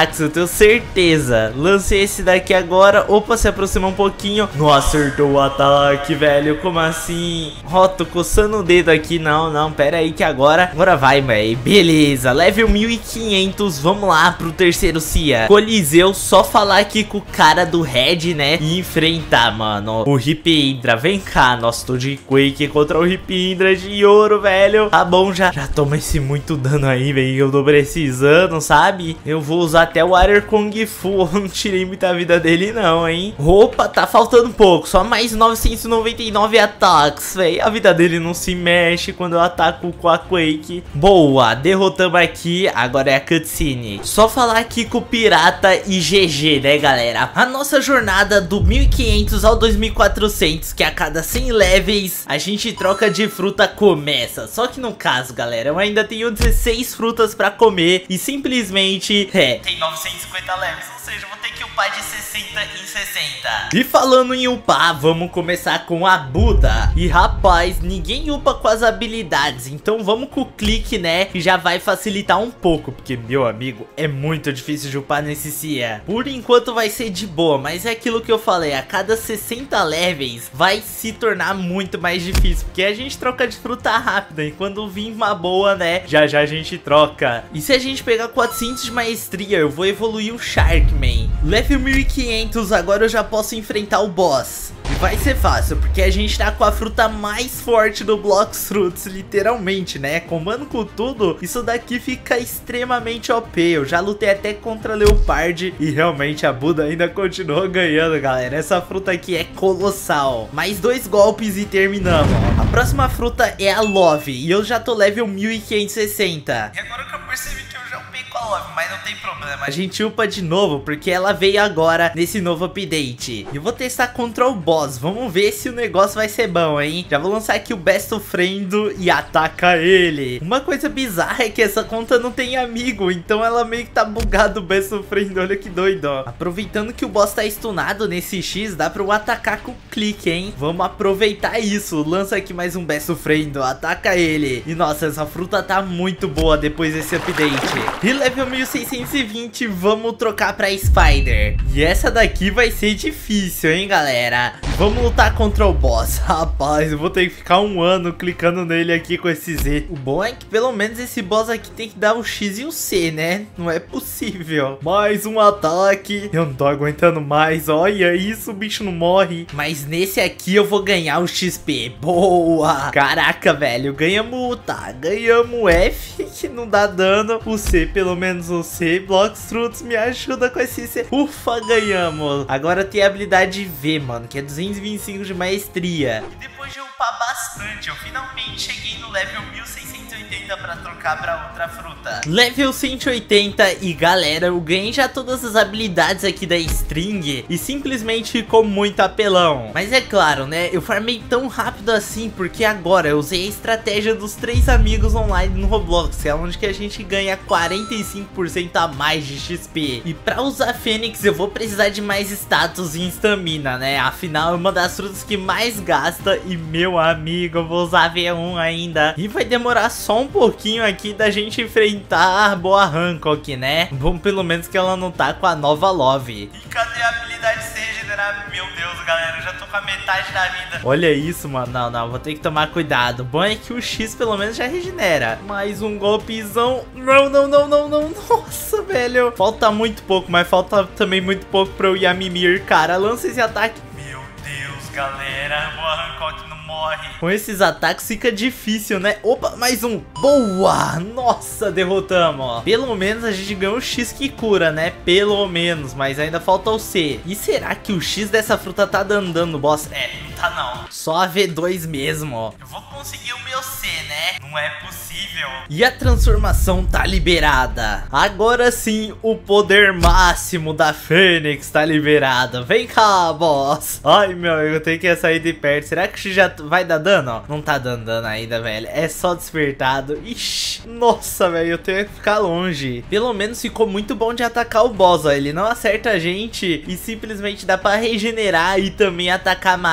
ataques, eu tenho certeza. Lance esse daqui agora. Opa, se aproxima um pouquinho. Não acertou o ataque, velho. Como assim? Ó, oh, tô coçando o dedo aqui. Não, não, pera aí que agora Agora vai, velho. Beleza, level mil e quinhentos. Vamos lá pro terceiro Cia Coliseu, só falar aqui com o cara do Red, né? E enfrentar, mano, o Rip Indra. Vem cá, nossa, tô de Quake contra o Rip Indra de ouro, velho. Tá bom, já, já toma esse muito dano aí, velho. Eu tô precisando, sabe? Eu vou usar até o Water Kung Fu. Eu não tirei muita vida dele não, hein? Opa, tá faltando pouco. Só mais novecentos e noventa e nove ataques, velho. A vida dele não se mexe quando eu ataco com a Quake. Boa, derrotamos aqui. Agora é a cutscene. Só falar aqui com o Pirata e G G, né, galera? A nossa jornada do mil e quinhentos ao dois mil e quatrocentos, que a cada cem levels a gente troca de fruta, começa. Só que no caso, galera, eu ainda tenho dezesseis frutas pra comer e simplesmente, é, tem novecentos e cinquenta levels, ou seja, eu vou ter que upar de sessenta em sessenta. E falando em upar, vamos começar com a Buda. E rapaz, ninguém upa com as habilidades, então vamos com o clique, né, que já vai facilitar um pouco, porque, meu amigo, é muito difícil de upar nesse Cia. Por enquanto vai ser de boa, mas é aquilo que eu falei, a cada sessenta levels vai se tornar muito mais difícil, porque a gente troca de fruta rápida, e quando vir uma boa, né, já já a gente troca. E se a gente pegar quatrocentos de maestria, eu vou evoluir o Sharkman. Level mil e quinhentos, agora eu já posso enfrentar o boss. E vai ser fácil, porque a gente tá com a fruta mais forte do Blox Fruits, literalmente, né? Combando com tudo, isso daqui fica extremamente O P. Eu já lutei até contra Leopard e realmente a Buda ainda continuou ganhando, galera. Essa fruta aqui é colossal. Mais dois golpes e terminamos. A próxima fruta é a Love e eu já tô level mil quinhentos e sessenta. E agora que eu percebi que eu já upei com a Love, mas não tem problema, a gente upa de novo, porque ela veio agora nesse novo update. E eu vou testar contra o boss, vamos ver se o negócio vai ser bom, hein? Já vou lançar aqui o Best Friend e ataca ele. Uma coisa bizarra é que essa conta não tem amigo, então ela meio que tá bugado o Best Friend, olha que doido, ó. Aproveitando que o boss tá stunado nesse X, dá pra eu atacar com o clique, hein? Vamos aproveitar isso, lança aqui mais um Best Friend, ó, ataca ele. E nossa, essa fruta tá muito boa depois desse update. E level mil seiscentos e vinte, vamos trocar pra Spider. E essa daqui vai ser difícil, hein, galera? Vamos lutar contra o boss. Rapaz, eu vou ter que ficar um ano clicando nele aqui com esse Z. O bom é que pelo menos esse boss aqui tem que dar o X e o C, né? Não é possível. Mais um ataque. Eu não tô aguentando mais. Olha isso, o bicho não morre. Mas nesse aqui eu vou ganhar o X P. Boa. Caraca, velho. Ganhamos, tá, ganhamos o F, que não dá dano. O C, pelo menos o C. Blox Fruits me ajuda com esse C. Ufa, ganhamos. Agora tem a habilidade V, mano, que é duzentos e vinte e cinco de maestria. E depois de upar bastante, eu finalmente cheguei no level mil seiscentos e oitenta pra trocar pra outra fruta. Level cento e oitenta e galera, eu ganhei já todas as habilidades aqui da string e simplesmente ficou muito apelão. Mas é claro, né, eu farmei tão rápido assim porque agora eu usei a estratégia dos três amigos online no Roblox, que é onde que a gente ganha quarenta e cinco por cento a mais de X P. E pra usar Fênix eu vou precisar de mais status e estamina, né, afinal é uma das frutas que mais gasta e meu amigo, eu vou usar V um ainda. E vai demorar só um pouquinho aqui da gente enfrentar a Boa Hancock, né? Bom, pelo menos que ela não tá com a nova Love. E cadê a habilidade se regenerar? Meu Deus, galera, eu já tô com a metade da vida. Olha isso, mano. Não, não, vou ter que tomar cuidado. Bom é que o X pelo menos já regenera. Mais um golpezão. Não, não, não, não, não. Nossa, velho. Falta muito pouco, mas falta também muito pouco pra eu ir a Mimir, cara. Lança esse ataque. Meu Deus, galera. Boa Hancock não morre. Com esses ataques fica difícil, né? Opa, mais um. Boa! Nossa, derrotamos, ó. Pelo menos a gente ganhou o X que cura, né? Pelo menos, mas ainda falta o C. E será que o X dessa fruta tá dando dano no boss? É, não tá não. Só a V dois mesmo, ó. Eu vou conseguir o meu C, né? Não é possível. E a transformação tá liberada. Agora sim, o poder máximo da Fênix tá liberado. Vem cá, boss. Ai, meu, eu tenho que sair de perto. Será que o X já vai dar dano? Ó, não tá dando dano ainda, velho. É só despertado. Ixi, nossa, velho, eu tenho que ficar longe. Pelo menos ficou muito bom de atacar o boss, ó. Ele não acerta a gente e simplesmente dá pra regenerar e também atacar mais.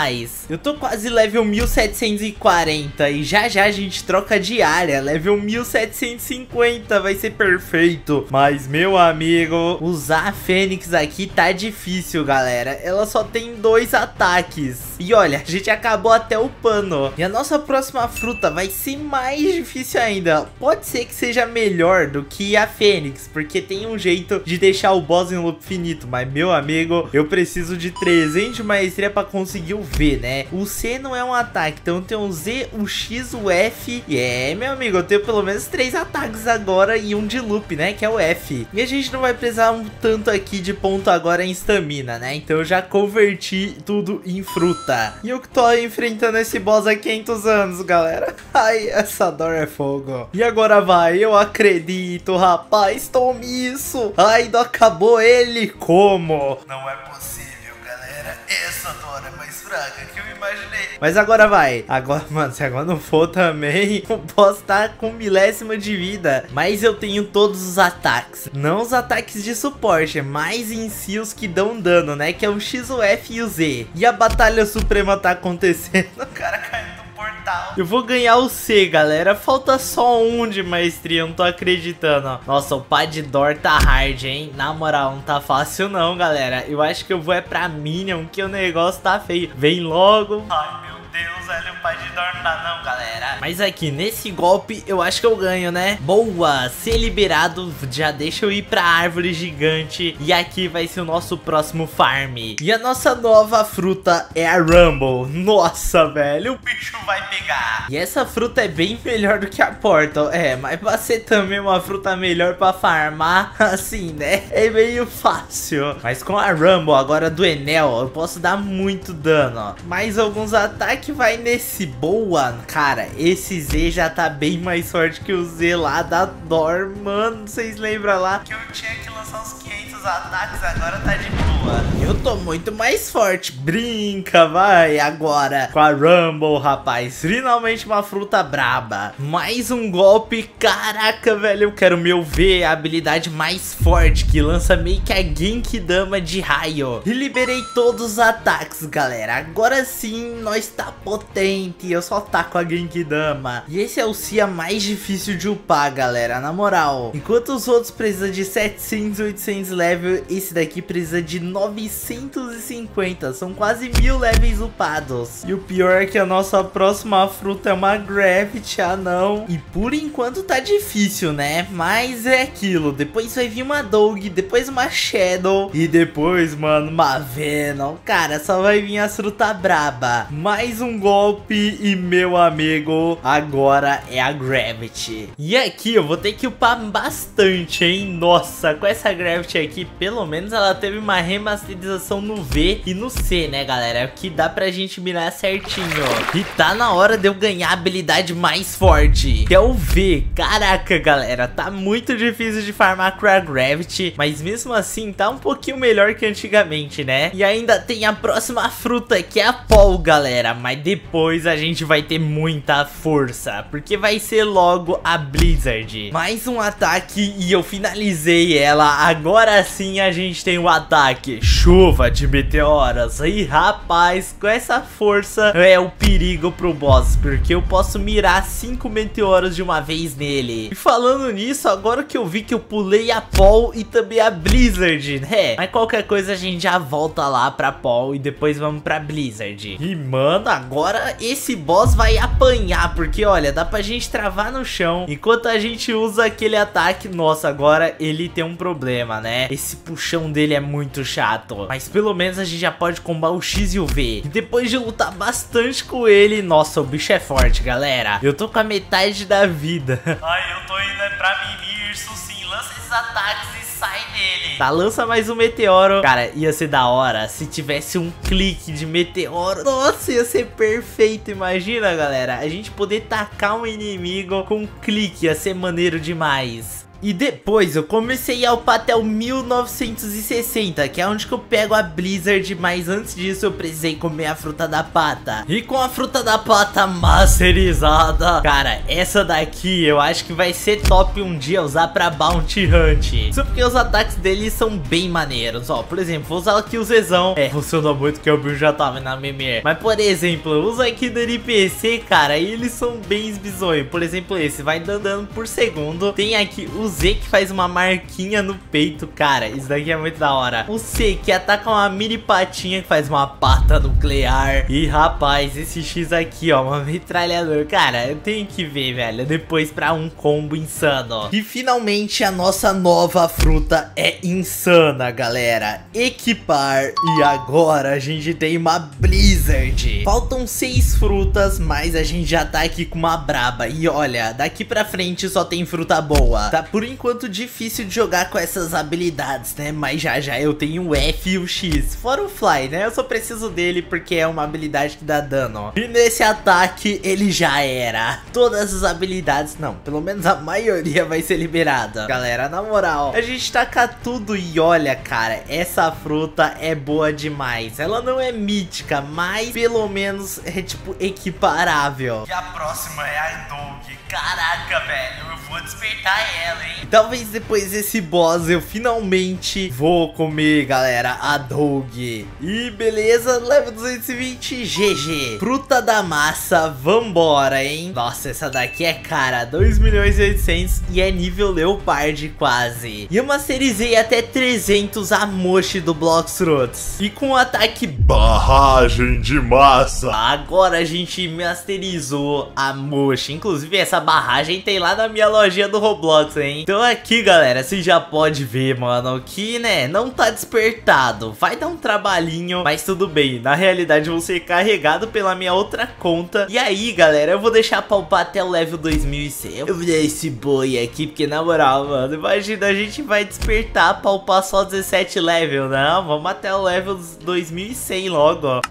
Eu tô quase level mil setecentos e quarenta e já já a gente troca de área. Level mil setecentos e cinquenta vai ser perfeito. Mas, meu amigo, usar a Fênix aqui tá difícil, galera. Ela só tem dois ataques. E olha, a gente acabou até o pano. E a nossa próxima fruta vai ser mais difícil ainda. Pode ser que seja melhor do que a Fênix, porque tem um jeito de deixar o boss em loop finito. Mas, meu amigo, eu preciso de trezentos de maestria pra conseguir o V, né? O C não é um ataque, então tem o Z, o X, o F. E é, meu amigo, eu tenho pelo menos três ataques agora e um de loop, né? Que é o F. E a gente não vai precisar um tanto aqui de ponto agora em estamina, né? Então eu já converti tudo em fruta. E eu que tô enfrentando esse boss há quinhentos anos, galera. Ai, essa dor é fogo. E agora vai, eu acredito, rapaz. Tome isso. Ai, não acabou ele. Como? Não é possível, galera. Essa dor é mais fraca que eu imaginei. Mas agora vai. Agora, mano, se agora não for também, o boss tá com milésima de vida. Mas eu tenho todos os ataques. Não os ataques de suporte, mas em si os que dão dano, né? Que é o X, o F e o Z. E a batalha suprema tá acontecendo. O cara caiu do portal. Eu vou ganhar o C, galera. Falta só um de maestria, eu não tô acreditando. Nossa, o Padidor tá hard, hein? Na moral, não tá fácil não, galera. Eu acho que eu vou é pra Minion, que o negócio tá feio. Vem logo. Ai, meu Deus, velho, o Padidor não dá não, galera. Mas aqui, nesse golpe, eu acho que eu ganho, né? Boa, ser liberado, já deixa eu ir pra árvore gigante. E aqui vai ser o nosso próximo farm. E a nossa nova fruta é a Rumble. Nossa, velho, o bicho vai pegar. E essa fruta é bem melhor do que a Portal. É, mas pra ser também uma fruta melhor pra farmar, assim, né? É meio fácil. Mas com a Rumble, agora do Enel, eu posso dar muito dano. Mais alguns ataques que vai nesse. Boa, cara, esse Z já tá bem mais forte que o Z lá da Dor, mano. Vocês lembram lá que eu tinha que lançar uns quinhentos ataques, agora tá de boa. Eu tô muito mais forte. Brinca, vai, agora com a Rumble, rapaz. Finalmente uma fruta braba. Mais um golpe, caraca, velho. Eu quero meu V, a habilidade mais forte, que lança meio que a Genkidama de raio. E liberei todos os ataques, galera. Agora sim, nós tá potente. Eu só taco a Genkidama. E esse é o Cia mais difícil de upar, galera, na moral. Enquanto os outros precisam de setecentos, oitocentos level, esse daqui precisa de novecentos e cinquenta. São quase mil levels upados. E o pior é que a nossa próxima fruta é uma Gravity, ah não. E por enquanto tá difícil, né? Mas é aquilo. Depois vai vir uma Dog, depois uma Shadow e depois, mano, uma Venom. Cara, só vai vir as frutas braba. Mais um golpe e, meu amigo, agora é a Gravity. E aqui eu vou ter que upar bastante, hein? Nossa, com essa Gravity aqui, pelo menos ela teve uma remasterização no V e no C, né, galera? Que dá pra gente mirar certinho. E tá na hora de eu ganhar a habilidade mais forte, que é o V. Caraca, galera, tá muito difícil de farmar com a Gravity, mas mesmo assim tá um pouquinho melhor que antigamente, né? E ainda tem a próxima fruta, que é a Paul, galera. Mas depois a gente vai ter muita força, porque vai ser logo a Blizzard. Mais um ataque e eu finalizei ela. Agora sim a gente tem o ataque Chuva de Meteoros. E rapaz, com essa força é o perigo pro boss, porque eu posso mirar cinco meteoros de uma vez nele. E falando nisso, agora que eu vi que eu pulei a Paul e também a Blizzard, né? Mas qualquer coisa a gente já volta lá pra Paul e depois vamos pra Blizzard. E mano, agora esse boss vai apanhar, porque olha, dá pra gente travar no chão enquanto a gente usa aquele ataque. Nossa, agora ele tem um problema, né? Esse puxão dele é muito chato, mas pelo menos a gente já pode combar o X e o V. E depois de lutar bastante com ele, nossa, o bicho é forte, galera. Eu tô com a metade da vida. Ai, eu tô indo é pra Mimirso, sim. Lança esses ataques e sai dele. Tá, lança mais um meteoro. Cara, ia ser da hora se tivesse um clique de meteoro. Nossa, ia ser perfeito. Imagina, galera, a gente poder tacar um inimigo com um clique. Ia ser maneiro demais. E depois eu comecei a upar até o mil novecentos e sessenta, que é onde que eu pego a Blizzard, mas antes disso eu precisei comer a fruta da pata. E com a fruta da pata masterizada, cara, essa daqui eu acho que vai ser top um dia usar pra Bounty Hunt. Isso porque os ataques deles são bem maneiros, ó. Por exemplo, vou usar aqui o Zezão. É, funcionou muito que o Bill já tava na meme. Mas por exemplo, eu uso aqui do N P C, cara, e eles são bem esbizonhos. Por exemplo, esse vai dando dano por segundo. Tem aqui o Z que faz uma marquinha no peito, cara, isso daqui é muito da hora. O C que ataca uma mini patinha que faz uma pata nuclear. E rapaz, esse X aqui, ó, uma metralhadora. Cara, eu tenho que ver, velho, depois pra um combo insano. E finalmente a nossa nova fruta é insana, galera. Equipar. E agora a gente tem uma Blizzard. Faltam seis frutas, mas a gente já tá aqui com uma braba. E olha, daqui pra frente só tem fruta boa. Tá por enquanto difícil de jogar com essas habilidades, né? Mas já já eu tenho o F e o X. Fora o Fly, né? Eu só preciso dele porque é uma habilidade que dá dano. E nesse ataque ele já era. Todas as habilidades, não, pelo menos a maioria vai ser liberada. Galera, na moral, a gente taca tudo e olha, cara, essa fruta é boa demais. Ela não é mítica, mas pelo menos é tipo equiparável. E a próxima é a Dog. Caraca, velho, eu vou despertar ela, hein? Talvez depois desse boss eu finalmente vou comer, galera, a Dog. E beleza, level duzentos e vinte, G G. Fruta da massa, vambora, hein? Nossa, essa daqui é cara, dois milhões e oitocentos e é nível Leopard quase. E eu masterizei até trezentos a Moshi do Blox Fruits. E com o ataque barragem de massa, agora a gente masterizou a Moshi. Inclusive essa barragem tem lá na minha lojinha do Roblox, hein? Então aqui, galera, você já pode ver, mano, que, né, não tá despertado. Vai dar um trabalhinho, mas tudo bem. Na realidade, eu vou ser carregado pela minha outra conta. E aí, galera, eu vou deixar palpar até o level dois mil e cem. Eu vou dar esse boi aqui, porque na moral, mano, imagina, a gente vai despertar, palpar só dezessete level. Não, vamos até o level dois mil e cem logo, ó.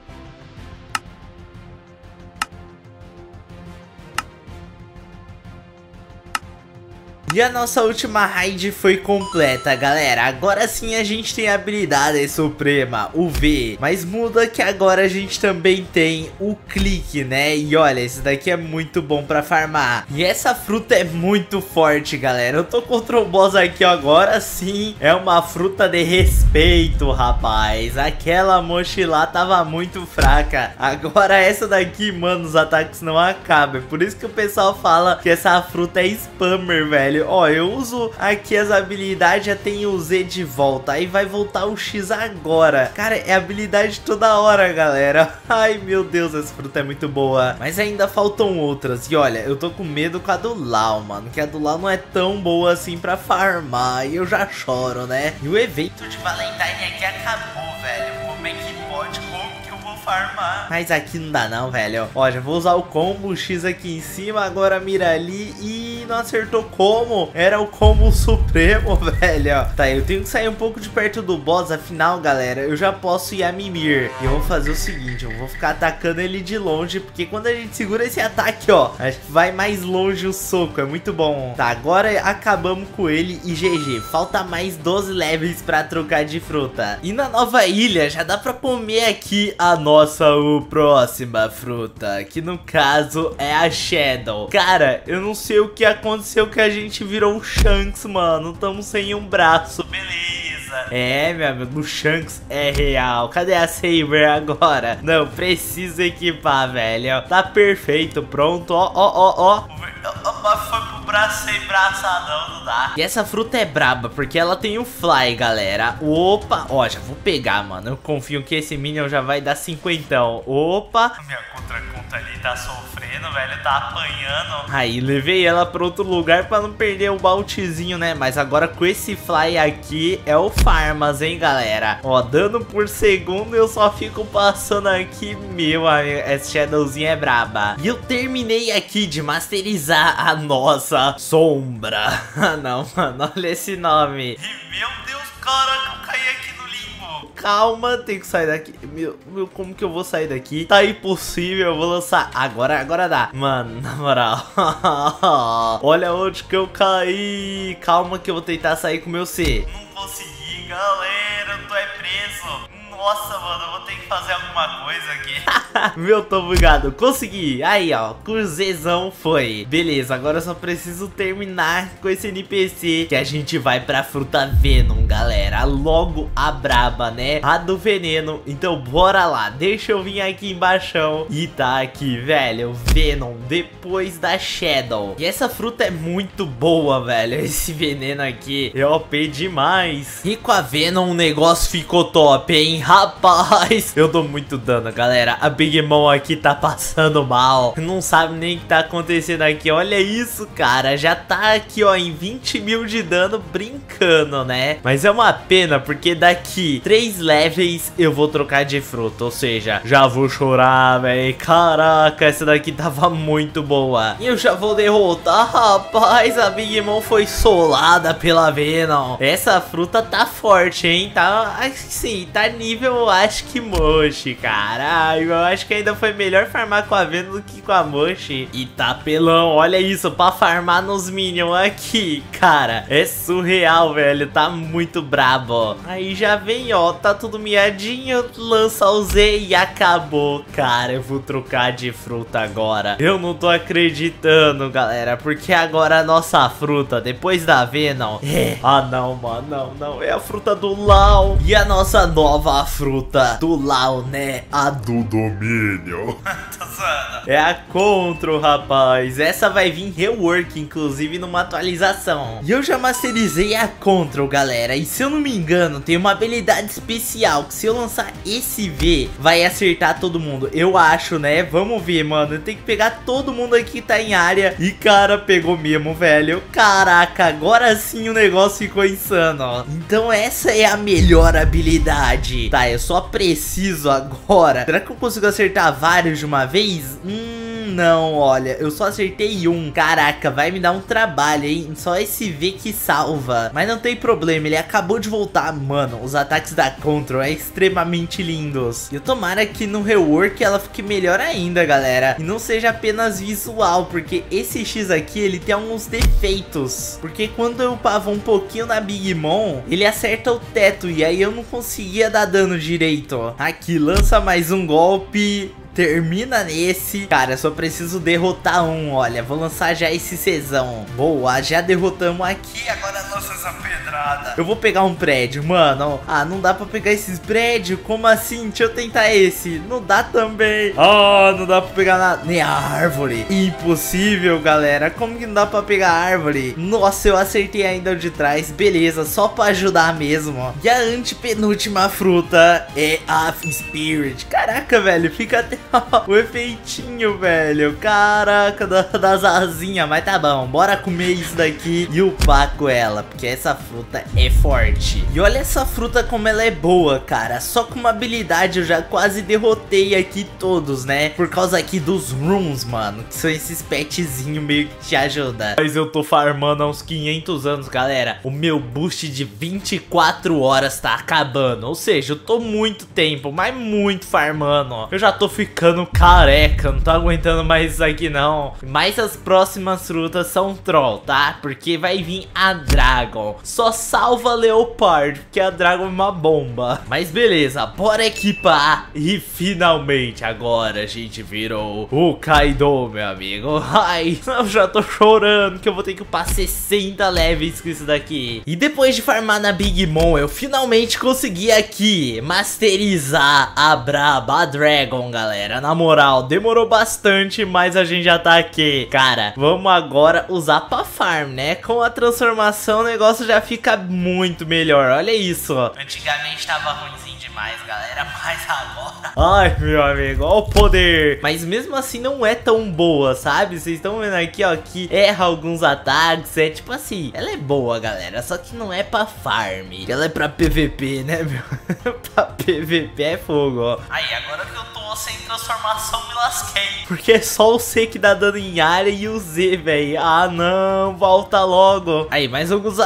E a nossa última raid foi completa, galera. Agora sim a gente tem a habilidade suprema, o V. Mas muda que agora a gente também tem o clique, né? E olha, esse daqui é muito bom pra farmar. E essa fruta é muito forte, galera. Eu tô contra o boss aqui agora sim. É uma fruta de respeito, rapaz. Aquela mochila tava muito fraca. Agora essa daqui, mano, os ataques não acabam. É por isso que o pessoal fala que essa fruta é spammer, velho. Ó, eu uso aqui as habilidades, já tem o Z de volta. Aí vai voltar o X agora. Cara, é habilidade toda hora, galera. Ai, meu Deus, essa fruta é muito boa. Mas ainda faltam outras. E olha, eu tô com medo com a do Lau, mano. Que a do Lau não é tão boa assim pra farmar. E eu já choro, né? E o evento de Valentine aqui acabou, velho. Como é que pode? Como que eu vou farmar? Mas aqui não dá não, velho. Ó, já vou usar o combo X aqui em cima. Agora mira ali e não acertou como. Era o combo supremo, velho. Tá, eu tenho que sair um pouco de perto do boss. Afinal, galera, eu já posso ir a mimir. E eu vou fazer o seguinte, eu vou ficar atacando ele de longe, porque quando a gente segura esse ataque, ó, acho que vai mais longe o soco. É muito bom. Tá, agora acabamos com ele e G G. Falta mais doze levels pra trocar de fruta. E na nova ilha já dá pra comer aqui a nossa o próxima fruta, que no caso é a Shadow. Cara, eu não sei o que aconteceu que a gente virou o Shanks, mano. Tamo sem um braço, beleza. É, meu amigo, o Shanks é real. Cadê a Saber agora? Não, precisa equipar, velho. Tá perfeito, pronto, ó, ó, ó, ó. Mas foi pro braço sem braço, não, não dá. E essa fruta é braba, porque ela tem o Fly, galera. Opa, ó, já vou pegar, mano. Eu confio que esse Minion já vai dar cinquentão. Opa. Minha contra-conta ali tá sofrendo, velho, tá apanhando. Aí, levei ela pra outro lugar pra não perder o baltezinho, né? Mas agora com esse Fly aqui é o Farmas, hein, galera? Ó, dano por segundo eu só fico passando aqui. Meu amigo, essa Shadowzinha é braba. E eu terminei aqui de masterizar a nossa sombra. Ah, não, mano, olha esse nome. E meu Deus, caraca, eu caí aqui no limbo. calma, tem que sair daqui. Meu, meu, como que eu vou sair daqui? Tá impossível, eu vou lançar. Agora, agora dá. Mano, na moral. Olha onde que eu caí. Calma que eu vou tentar sair com o meu C. Não consegui, galera, eu tô é preso. Nossa, mano, eu vou ter que fazer alguma coisa aqui. Meu, tô bugado. Consegui. Aí, ó, cruzezão foi. Beleza, agora eu só preciso terminar com esse N P C que a gente vai pra fruta Venom, galera. Logo a braba, né? A do veneno. Então, bora lá. Deixa eu vir aqui embaixo e tá aqui, velho. Venom, depois da Shadow. E essa fruta é muito boa, velho. Esse veneno aqui é O P demais. E com a Venom o negócio ficou top, hein? Rapaz, eu dou muito dano, galera. A Big Mom aqui tá passando mal. Não sabe nem o que tá acontecendo aqui. Olha isso, cara. Já tá aqui, ó, em vinte mil de dano brincando, né? Mas é uma pena, porque daqui três levels eu vou trocar de fruta. Ou seja, já vou chorar, velho. Caraca, essa daqui tava muito boa. E eu já vou derrotar, rapaz. A Big Mom foi solada pela Venom. Essa fruta tá forte, hein? Tá, assim, tá nível, eu acho que Moshi, caralho. Eu acho que ainda foi melhor farmar com a Venom do que com a Moshi. E tá pelão, olha isso, pra farmar nos minions aqui, cara. É surreal, velho, tá muito brabo, ó. Aí já vem, ó, tá tudo miadinho, lança o Z e acabou, cara. Eu vou trocar de fruta agora. Eu não tô acreditando, galera, porque agora a nossa fruta, depois da Venom, é... Ah, não, mano, não, não, é a fruta do Lau. E a nossa nova fruta do Lau, né? A do domínio. É a Control, rapaz. Essa vai vir rework, inclusive numa atualização. E eu já masterizei a Control, galera. E se eu não me engano, tem uma habilidade especial que se eu lançar esse V, vai acertar todo mundo. Eu acho, né? Vamos ver, mano. Tem que pegar todo mundo aqui que tá em área. E, cara, pegou mesmo, velho. Caraca, agora sim o negócio ficou insano, ó. Então essa é a melhor habilidade. Tá, eu só preciso agora. Será que eu consigo acertar vários de uma vez? Hum, não, olha. Eu só acertei um. Caraca, vai me dar um trabalho, hein? Só esse V que salva. Mas não tem problema, ele acabou de voltar. Mano, os ataques da Control é extremamente lindos. E eu tomara que no rework ela fique melhor ainda, galera. E não seja apenas visual, porque esse X aqui, ele tem alguns defeitos. Porque quando eu upava um pouquinho na Big Mom, ele acerta o teto. E aí eu não conseguia dar dano direito. Aqui, lança mais um golpe. Termina nesse. Cara, só preciso derrotar um, olha. Vou lançar já esse Czão. Boa, já derrotamos aqui. Agora lança essa pedrada. Eu vou pegar um prédio, mano. Ah, não dá pra pegar esses prédios? Como assim? Deixa eu tentar esse. Não dá também. Ah, não dá pra pegar nada. Nem a árvore. Impossível, galera. Como que não dá pra pegar a árvore? Nossa, eu acertei ainda o de trás. Beleza, só pra ajudar mesmo. E a antepenúltima fruta é a Spirit. Caraca, velho, fica até o efeitinho, velho. Caraca, das asinhas. Mas tá bom, bora comer isso daqui e upar com ela, porque essa fruta é forte. E olha essa fruta como ela é boa, cara. Só com uma habilidade eu já quase derrotei aqui todos, né? Por causa aqui dos runes, mano, que são esses petzinhos meio que te ajudam. Mas eu tô farmando há uns quinhentos anos, galera. O meu boost de vinte e quatro horas tá acabando. Ou seja, eu tô muito tempo, mas muito farmando, ó. Eu já tô ficando ficando careca, não tô aguentando mais isso aqui não. Mas as próximas frutas são troll, tá? Porque vai vir a Dragon. Só salva Leopard, porque a Dragon é uma bomba. Mas beleza, bora equipar. E finalmente agora a gente virou o Kaido, meu amigo. Ai, eu já tô chorando que eu vou ter que upar sessenta levels com isso daqui. E depois de farmar na Big Mom, eu finalmente consegui aqui masterizar a braba, a Dragon, galera. Na moral, demorou bastante, mas a gente já tá aqui. Cara, vamos agora usar pra farm, né? Com a transformação o negócio já fica muito melhor. Olha isso, ó. Antigamente tava ruimzinho demais, galera, mas agora... Ai, meu amigo, ó o poder. Mas mesmo assim não é tão boa, sabe? Vocês estão vendo aqui, ó, que erra alguns ataques. É tipo assim, ela é boa, galera, só que não é pra farm. Ela é pra P V P, né, meu? Pra P V P é fogo, ó. Aí, agora que eu tô sem transformação, me lasquei. Porque é só o C que dá dano em área e o Z, velho. Ah, não, volta logo. Aí, mais alguns ataques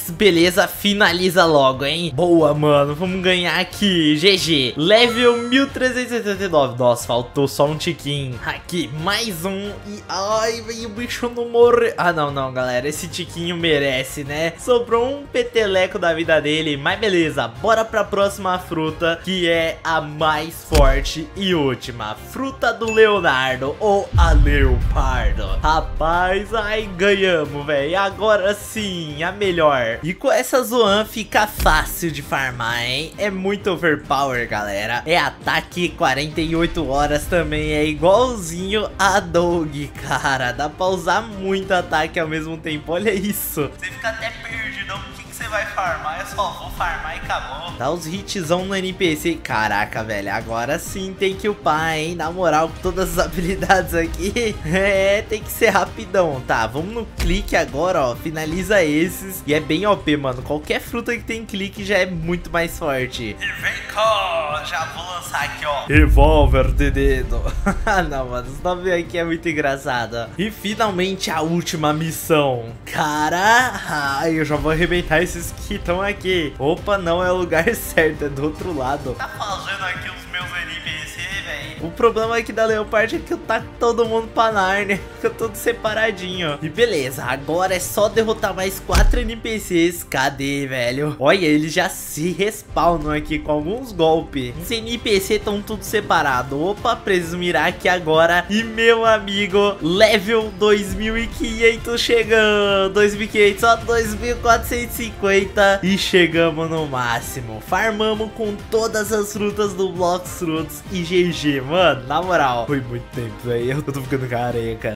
Mas beleza, finaliza logo, hein? Boa, mano, vamos ganhar aqui. G G, level mil trezentos e oitenta e nove. Nossa, faltou só um tiquinho. Aqui, mais um. E ai, velho, o bicho não morreu. Ah, não, não, galera, esse tiquinho merece, né? Sobrou um peteleco da vida dele. Mas beleza, bora pra próxima fruta, que é a mais forte e última. Fruta do Leonardo, ou a Leopardo. Rapaz, ai, ganhamos, velho. Agora sim, a melhor. E com essa Zoan fica fácil de farmar, hein? É muito overpower, galera. É ataque quarenta e oito horas também. É igualzinho a Dog, cara. Dá pra usar muito ataque ao mesmo tempo. Olha isso. Você fica até perdidão. O que, que você vai farmar? Eu só vou farmar e acabou. Dá os hitzão no N P C. Caraca, velho. Agora sim tem que upar, hein? Na moral, com todas as habilidades aqui. É, tem que ser rapidão. Tá, vamos no clique agora, ó. Finaliza esses. E é bem O P, mano. Qualquer fruta que tem clique já é muito mais forte. E vem cá, já vou lançar aqui, ó. Revolver de dedo. Não, mano, os nomes aqui é muito engraçado. E finalmente a última missão. Cara, ai, eu já vou arrebentar esses que estão aqui. Opa, não é o lugar certo, é do outro lado. Tá fazendo aqui os meus N P C, velho? O problema aqui da Leopard é que eu tá todo mundo pra Narnia. Fica todo separadinho. E beleza, agora é só derrotar mais quatro N P Cs. Cadê, velho? Olha, eles já se respawnam aqui com alguns golpes. Os N P C estão tudo separado. Opa, preciso mirar aqui agora. E meu amigo, level dois mil e quinhentos chegando. dois mil e quinhentos, só dois mil quatrocentos e cinquenta. E chegamos no máximo. Farmamos com todas as frutas do Blox Fruits. E G G, mano, na moral. Foi muito tempo, velho. Eu tô ficando careca.